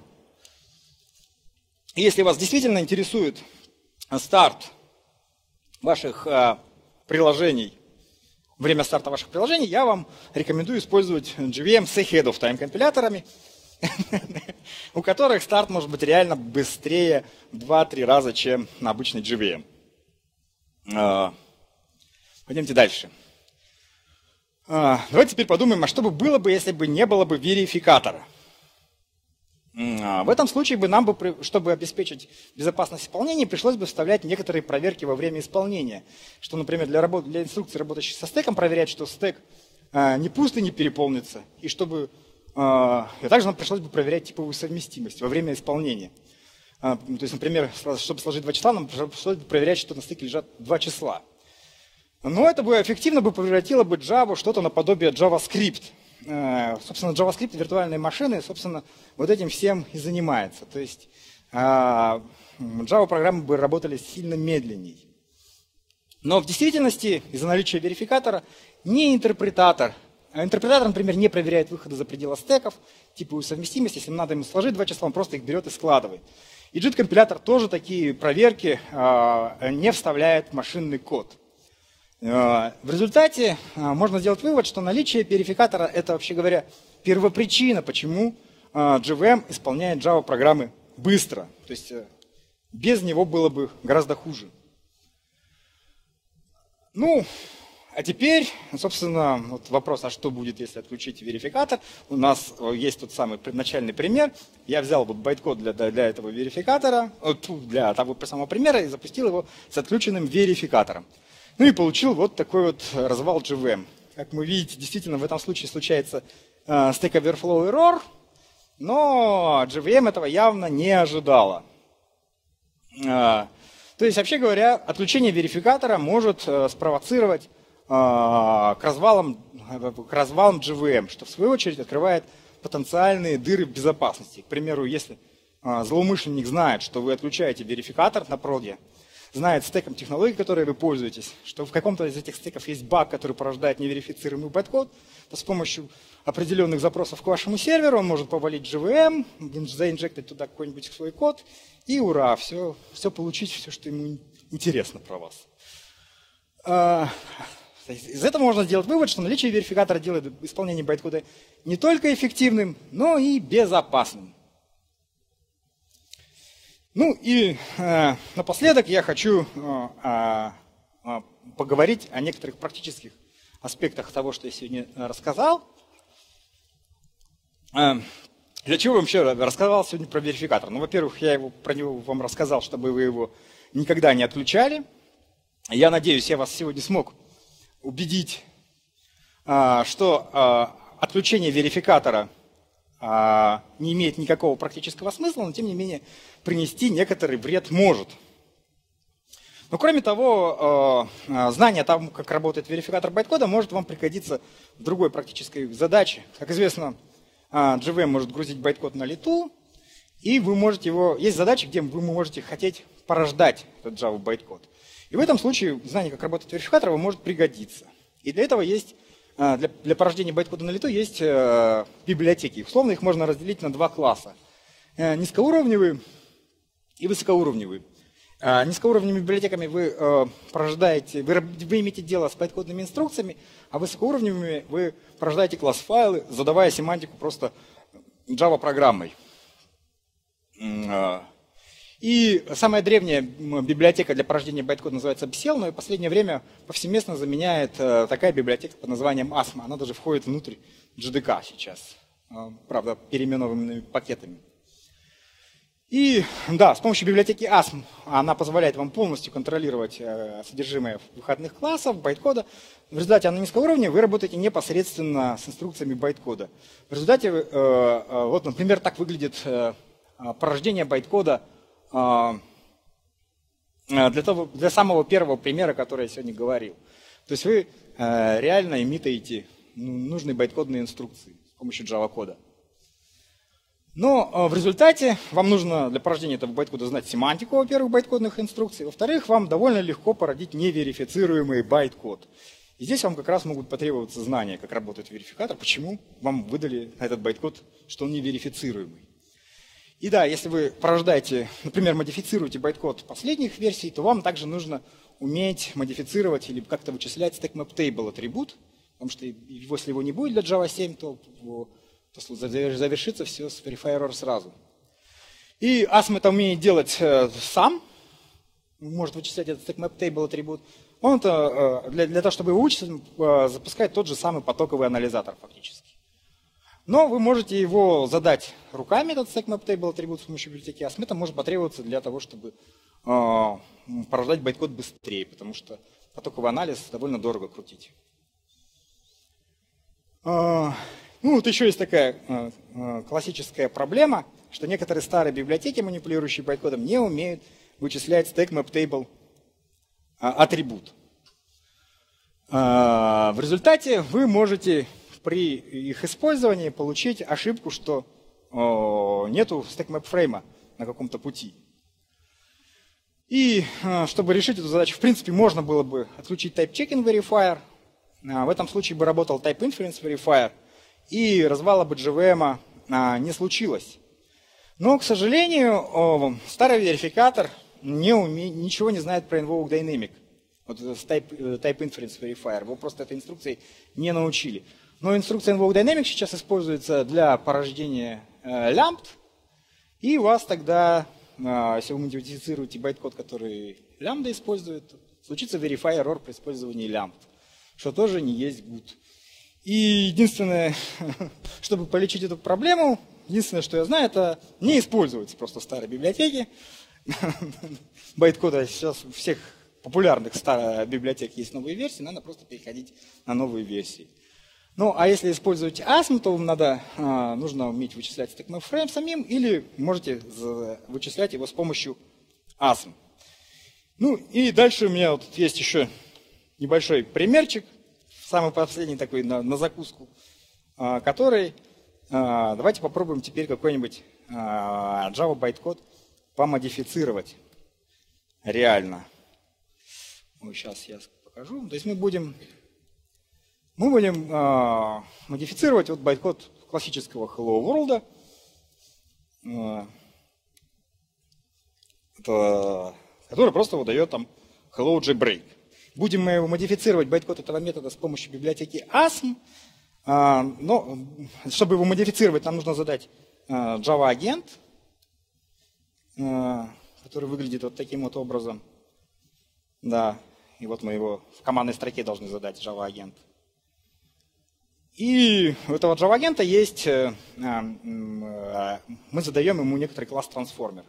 И если вас действительно интересует старт ваших а, приложений, время старта ваших приложений, я вам рекомендую использовать джей ви эм с ahead of time компиляторами, у которых старт может быть реально быстрее в два-три раза, чем на обычный джей ви эм. А, пойдемте дальше. Давайте теперь подумаем, а что бы было бы, если бы не было бы верификатора. В этом случае бы нам, бы, чтобы обеспечить безопасность исполнения, пришлось бы вставлять некоторые проверки во время исполнения. Что, например, для, работ... для инструкции, работающей со стеком, проверять, что стек не пуст и не переполнится. И, чтобы... и также нам пришлось бы проверять типовую совместимость во время исполнения. То есть, например, чтобы сложить два числа, нам пришлось бы проверять, что на стеке лежат два числа. Но это бы эффективно бы превратило бы Java что-то наподобие JavaScript. собственно, JavaScript, виртуальные машины, собственно, вот этим всем и занимается. То есть Java-программы бы работали сильно медленнее. Но в действительности, из-за наличия верификатора, не интерпретатор, а интерпретатор, например, не проверяет выходы за пределы стеков, типовую совместимость, если надо ему сложить два числа, он просто их берет и складывает. И джит-компилятор тоже такие проверки не вставляет в машинный код. В результате можно сделать вывод, что наличие верификатора – это, вообще говоря, первопричина, почему джей ви эм исполняет Java-программы быстро. То есть без него было бы гораздо хуже. Ну, а теперь, собственно, вот вопрос, а что будет, если отключить верификатор? У нас есть тот самый начальный пример. Я взял вот байткод для, для этого верификатора, для того самого примера, и запустил его с отключенным верификатором. Ну и получил вот такой вот развал джей ви эм. Как вы видите, действительно в этом случае случается э, Stack Overflow Error, но джей ви эм этого явно не ожидала. Э, то есть, вообще говоря, отключение верификатора может э, спровоцировать э, к, развалам, э, к развалам джей ви эм, что в свою очередь открывает потенциальные дыры в безопасности. К примеру, если э, злоумышленник знает, что вы отключаете верификатор на проде, знает стеком технологий, которые вы пользуетесь, что в каком-то из этих стеков есть баг, который порождает неверифицируемый байткод, то с помощью определенных запросов к вашему серверу он может повалить джей ви эм, заинжектить туда какой-нибудь свой код, и ура, все, все получить, все, что ему интересно про вас. Из этого можно сделать вывод, что наличие верификатора делает исполнение байткода не только эффективным, но и безопасным. Ну и э, напоследок я хочу э, э, поговорить о некоторых практических аспектах того, что я сегодня рассказал. Э, для чего я вообще рассказал сегодня про верификатор? Ну, во-первых, я его, про него вам рассказал, чтобы вы его никогда не отключали. Я надеюсь, я вас сегодня смог убедить, э, что э, отключение верификатора э, не имеет никакого практического смысла, но тем не менее принести некоторый вред может. Но кроме того, знание о том, как работает верификатор байткода, может вам пригодиться в другой практической задаче. Как известно, джей ви эм может грузить байткод на лету, и вы можете его... Есть задачи, где вы можете хотеть порождать этот Java байткод. И в этом случае знание, как работает верификатор, вам может пригодиться. И для этого есть... Для, для порождения байткода на лету есть библиотеки. Условно их можно разделить на два класса. Низкоуровневые и высокоуровневые. А, низкоуровневыми библиотеками вы э, порождаете, вы, вы имеете дело с байткодными инструкциями, а высокоуровневыми вы порождаете класс-файлы, задавая семантику просто Java-программой. И самая древняя библиотека для порождения байткода называется Bcell, но и в последнее время повсеместно заменяет э, такая библиотека под названием асм. Она даже входит внутрь джей ди кей сейчас, э, правда, переименованными пакетами. И да, с помощью библиотеки асм она позволяет вам полностью контролировать э, содержимое выходных классов, байткода. В результате на низком уровне вы работаете непосредственно с инструкциями байткода. В результате, э, э, вот, например, так выглядит э, порождение байткода э, для, того, для самого первого примера, который я сегодня говорил. То есть вы э, реально имитаете нужные байткодные инструкции с помощью Java-кода. Но в результате вам нужно для порождения этого байткода знать семантику, во-первых, байткодных инструкций, во-вторых, вам довольно легко породить неверифицируемый байткод. И здесь вам как раз могут потребоваться знания, как работает верификатор, почему вам выдали этот байткод, что он неверифицируемый. И да, если вы порождаете, например, модифицируете байткод последних версий, то вам также нужно уметь модифицировать или как-то вычислять stack-map-table атрибут, потому что если его не будет для Java семь, то завершится все с verify error сразу. И асм это умеет делать э, сам, может вычислять этот stack-map-table атрибут. Он это, э, для, для того, чтобы его вычислить, э, запускает тот же самый потоковый анализатор фактически. Но вы можете его задать руками, этот stack-map-table атрибут с помощью библиотеки асм. Это может потребоваться для того, чтобы э, порождать байткод быстрее, потому что потоковый анализ довольно дорого крутить. Э, Ну, вот еще есть такая э, э, классическая проблема, что некоторые старые библиотеки, манипулирующие байткодом, не умеют вычислять stack-map-table э, атрибут. Э, в результате вы можете при их использовании получить ошибку, что э, нету StackMap-фрейма на каком-то пути. И э, чтобы решить эту задачу, в принципе, можно было бы отключить TypeChecking Verifier. Э, в этом случае бы работал TypeInference Verifier, и развала бы джи ви эм э, не случилось. Но, к сожалению, э, старый верификатор не уме... ничего не знает про Invoke Dynamic. Вот type, type Inference Verifier. Его просто этой инструкцией не научили. Но инструкция Invoke Dynamic сейчас используется для порождения э, лямбд. И у вас тогда, э, если вы модифицируете байткод, который лямбда использует, случится verify error при использовании лямбд, что тоже не есть good. И единственное, чтобы полечить эту проблему, единственное, что я знаю, это не использовать просто старые библиотеки. Байткода сейчас у всех популярных старых библиотек есть новые версии, надо просто переходить на новые версии. Ну, а если использовать асм, то вам надо, нужно уметь вычислять StackMap-фрейм самим, или можете вычислять его с помощью асм. Ну, и дальше у меня вот есть еще небольшой примерчик, самый последний такой на, на закуску, который, давайте попробуем теперь какой-нибудь Java байткод помодифицировать реально. Ой, сейчас я покажу. То есть мы будем, мы будем э, модифицировать вот байткод классического Hello World, э, это, который просто выдает там Hello Jailbreak. Будем мы его модифицировать, байткод этого метода, с помощью библиотеки асм. Э, но чтобы его модифицировать, нам нужно задать э, Java агент, э, который выглядит вот таким вот образом. Да, и вот мы его в командной строке должны задать Java агент. И у этого Java агента есть, мы задаем ему некоторый класс трансформер.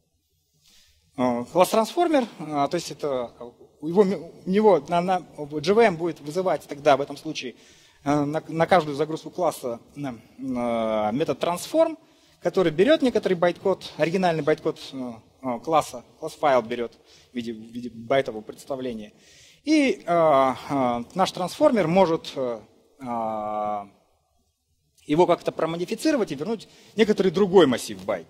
Класс трансформер, то есть это его, у него на, на, джей ви эм будет вызывать тогда в этом случае на, на каждую загрузку класса метод transform, который берет некоторый байткод, оригинальный байткод класса, класс-файл берет в виде, в виде байтового представления. И э, э, наш трансформер может э, его как-то промодифицировать и вернуть некоторый другой массив байт.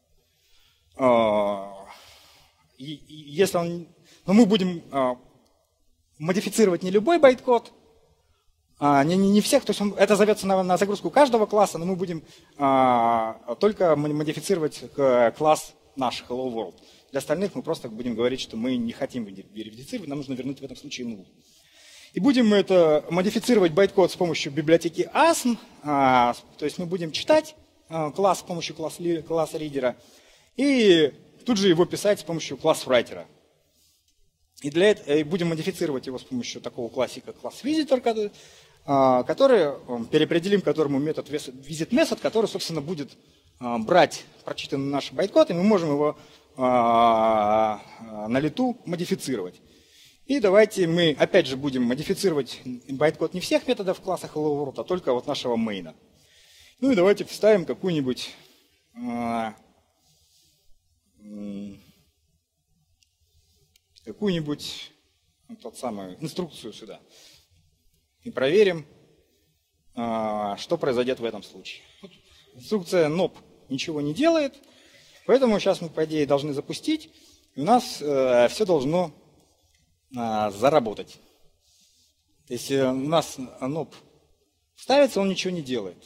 Э, и, и если он, но мы будем э, модифицировать не любой байткод, э, не, не, не всех, то есть он, это зовется на, на загрузку каждого класса, но мы будем э, только модифицировать класс наш Hello World. Для остальных мы просто будем говорить, что мы не хотим верифицировать, нам нужно вернуть в этом случае null. И будем мы это модифицировать байткод с помощью библиотеки асм, а, то есть мы будем читать а, класс с помощью класс, класса ридера и тут же его писать с помощью класс writer. И для этого и будем модифицировать его с помощью такого классика класс visitor, который, а, который переопределим которому метод visitMethod, который, собственно, будет брать прочитанный наш байткод, и мы можем его а, на лету модифицировать. И давайте мы опять же будем модифицировать байткод не всех методов класса Hello World, а только вот нашего мейна. Ну и давайте вставим какую-нибудь а, какую-нибудь ну, тот самую инструкцию сюда. И проверим, а, что произойдет в этом случае. Инструкция nope ничего не делает, поэтому сейчас мы, по идее, должны запустить, и у нас э, все должно э, заработать. Если у нас nope ставится, он ничего не делает.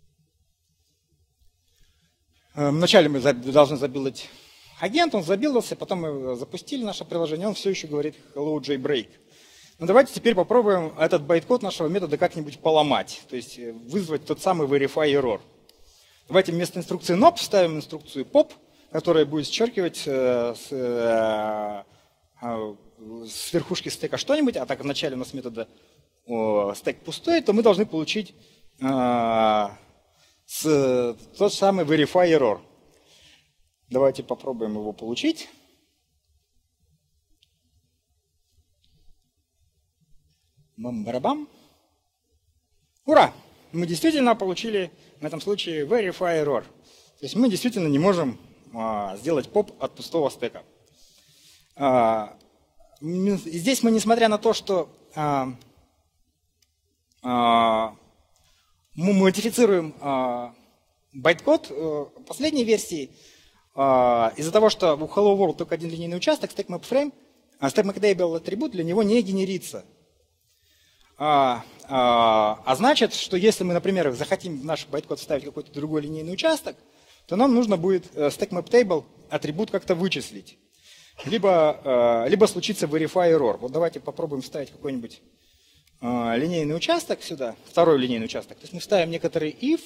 Э, вначале мы за, должны забилдить агент, он забилдился, потом мы запустили наше приложение, он все еще говорит hello jailbreak. Но давайте теперь попробуем этот байткод нашего метода как-нибудь поломать, то есть вызвать тот самый verify error. Давайте вместо инструкции nope вставим инструкцию pop, которая будет счеркивать э, с, э, э, с верхушки стека что-нибудь, а так вначале у нас метода э, стек пустой, то мы должны получить э, с, тот самый verify error. Давайте попробуем его получить. Бам-барабам. Ура! Мы действительно получили в этом случае verify error. То есть мы действительно не можем а, сделать поп от пустого стека. А, здесь мы, несмотря на то, что а, а, мы модифицируем э, байткод э, последней версии. Э, из-за того, что у Hello World только один линейный участок, StackMapFrame, а StackMapTable атрибут для него не генерится. А, а, а значит, что если мы, например, захотим в наш байткод вставить какой-то другой линейный участок, то нам нужно будет StackMapTable атрибут как-то вычислить. Либо, либо случится verify error. Вот давайте попробуем вставить какой-нибудь линейный участок сюда, второй линейный участок. То есть мы вставим некоторый if,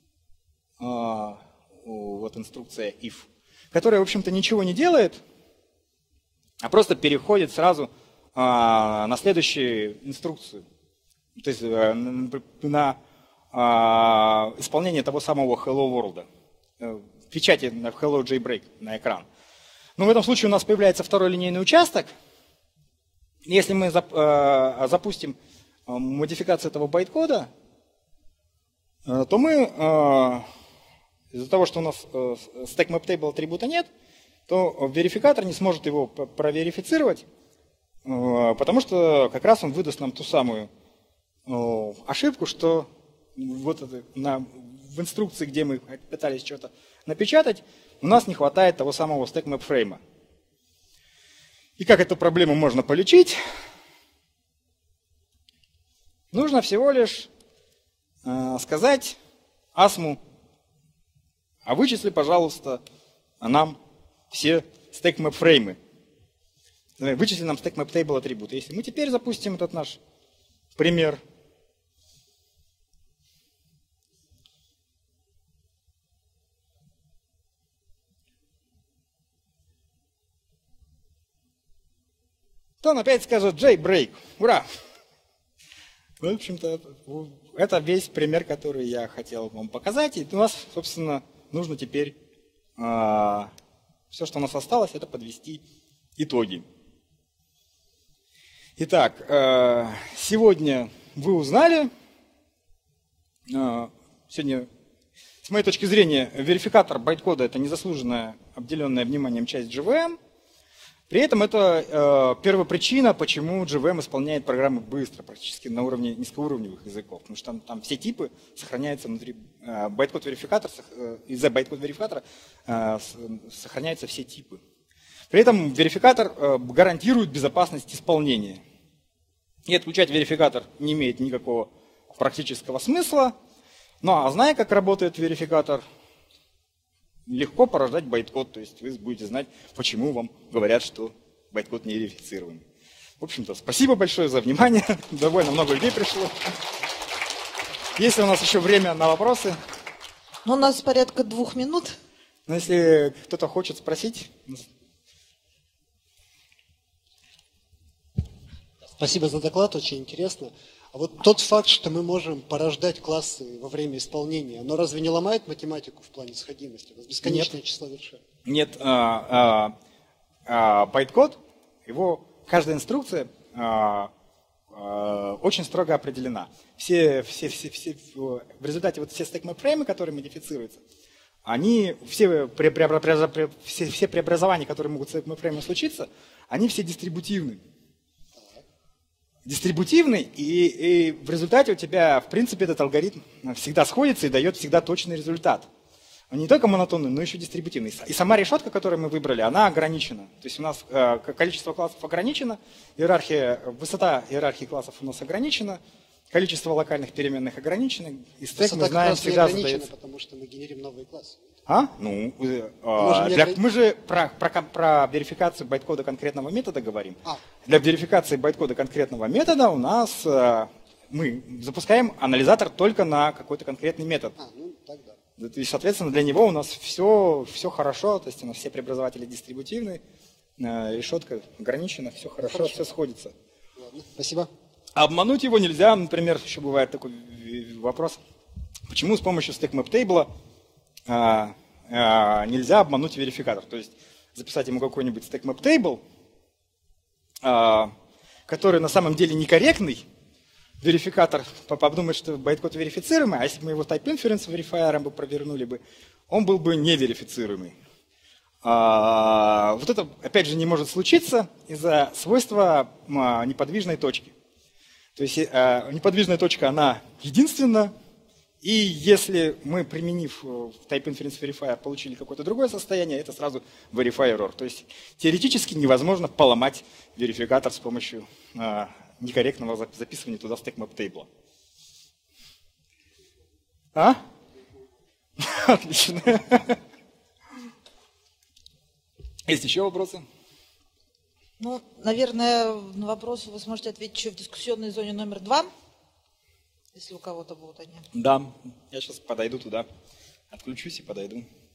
вот инструкция if, которая, в общем-то, ничего не делает, а просто переходит сразу на следующую инструкцию. То есть на исполнение того самого Hello World. В печати на Hello Jailbreak на экран. Но в этом случае у нас появляется второй линейный участок. Если мы запустим модификацию этого байткода, то мы, из-за того, что у нас StackMapTable атрибута нет, то верификатор не сможет его проверифицировать, потому что как раз он выдаст нам ту самую ошибку, что вот это на, в инструкции, где мы пытались что-то напечатать, у нас не хватает того самого StackMapFrame. И как эту проблему можно полечить? Нужно всего лишь э, сказать асму, а вычисли, пожалуйста, нам все StackMapFrame. Вычисли нам StackMapTable атрибуты. Если мы теперь запустим этот наш пример, то он опять скажет jailbreak. Ура! В общем-то, это весь пример, который я хотел вам показать. И у нас, собственно, нужно теперь э, все, что у нас осталось, это подвести итоги. Итак, э, сегодня вы узнали, э, сегодня, с моей точки зрения, верификатор байткода – это незаслуженная, обделенная вниманием часть джи ви эм. При этом это э, первопричина, почему джи ви эм исполняет программы быстро, практически на уровне низкоуровневых языков. Потому что там, там все типы сохраняются внутри э, байткод-верификатора, э, из-за байткод-верификатора э, сохраняются все типы. При этом верификатор э, гарантирует безопасность исполнения. И отключать верификатор не имеет никакого практического смысла. Ну а зная, как работает верификатор, легко порождать байткод, то есть вы будете знать, почему вам говорят, что байткод не верифицируемый. В общем-то, спасибо большое за внимание. Довольно много людей пришло. Есть ли у нас еще время на вопросы? Ну, у нас порядка двух минут. Но если кто-то хочет спросить. Спасибо за доклад, очень интересно. А вот тот факт, что мы можем порождать классы во время исполнения, оно разве не ломает математику в плане сходимости? У нас бесконечное Нет. число вершин. Нет, а, а, а, байткод, его каждая инструкция а, а, очень строго определена. Все, все, все, все, в результате вот все StackMapFrame, которые модифицируются, они все, преобразования, все, все преобразования, которые могут с StackMapFrame случиться, они все дистрибутивны. Дистрибутивный, и, и в результате у тебя, в принципе, этот алгоритм всегда сходится и дает всегда точный результат. Он не только монотонный, но еще дистрибутивный. И сама решетка, которую мы выбрали, она ограничена. То есть у нас э, количество классов ограничено, иерархия, высота иерархии классов у нас ограничена, количество локальных переменных ограничено, и стэк мы знаем всегда задается. Потому что мы генерим новые классы. А? Ну, э, для, мы же про, про, про верификацию байткода конкретного метода говорим. А. Для верификации байткода конкретного метода у нас э, мы запускаем анализатор только на какой-то конкретный метод. А, ну, тогда. И, соответственно, для него у нас все, все хорошо, то есть у нас все преобразователи дистрибутивные, э, решетка ограничена, все хорошо, хорошо, все сходится. Ладно, спасибо. А обмануть его нельзя, например, еще бывает такой вопрос, почему с помощью StackMapTable А, а, нельзя обмануть верификатор. То есть записать ему какой-нибудь StackMapTable, а, который на самом деле некорректный, верификатор подумает, что байткод верифицируемый, а если бы мы его type inference верифайером бы провернули бы, он был бы неверифицируемый. А, вот это, опять же, не может случиться из-за свойства неподвижной точки. То есть а, неподвижная точка, она единственна, И если мы, применив Type Inference Verifier, получили какое-то другое состояние, это сразу verify error. То есть теоретически невозможно поломать верификатор с помощью а, некорректного записывания туда stack-map table. А? Отлично. Есть еще вопросы? Ну, наверное, на вопросы вы сможете ответить еще в дискуссионной зоне номер два, если у кого-то будут они. Да, я сейчас подойду туда, отключусь и подойду.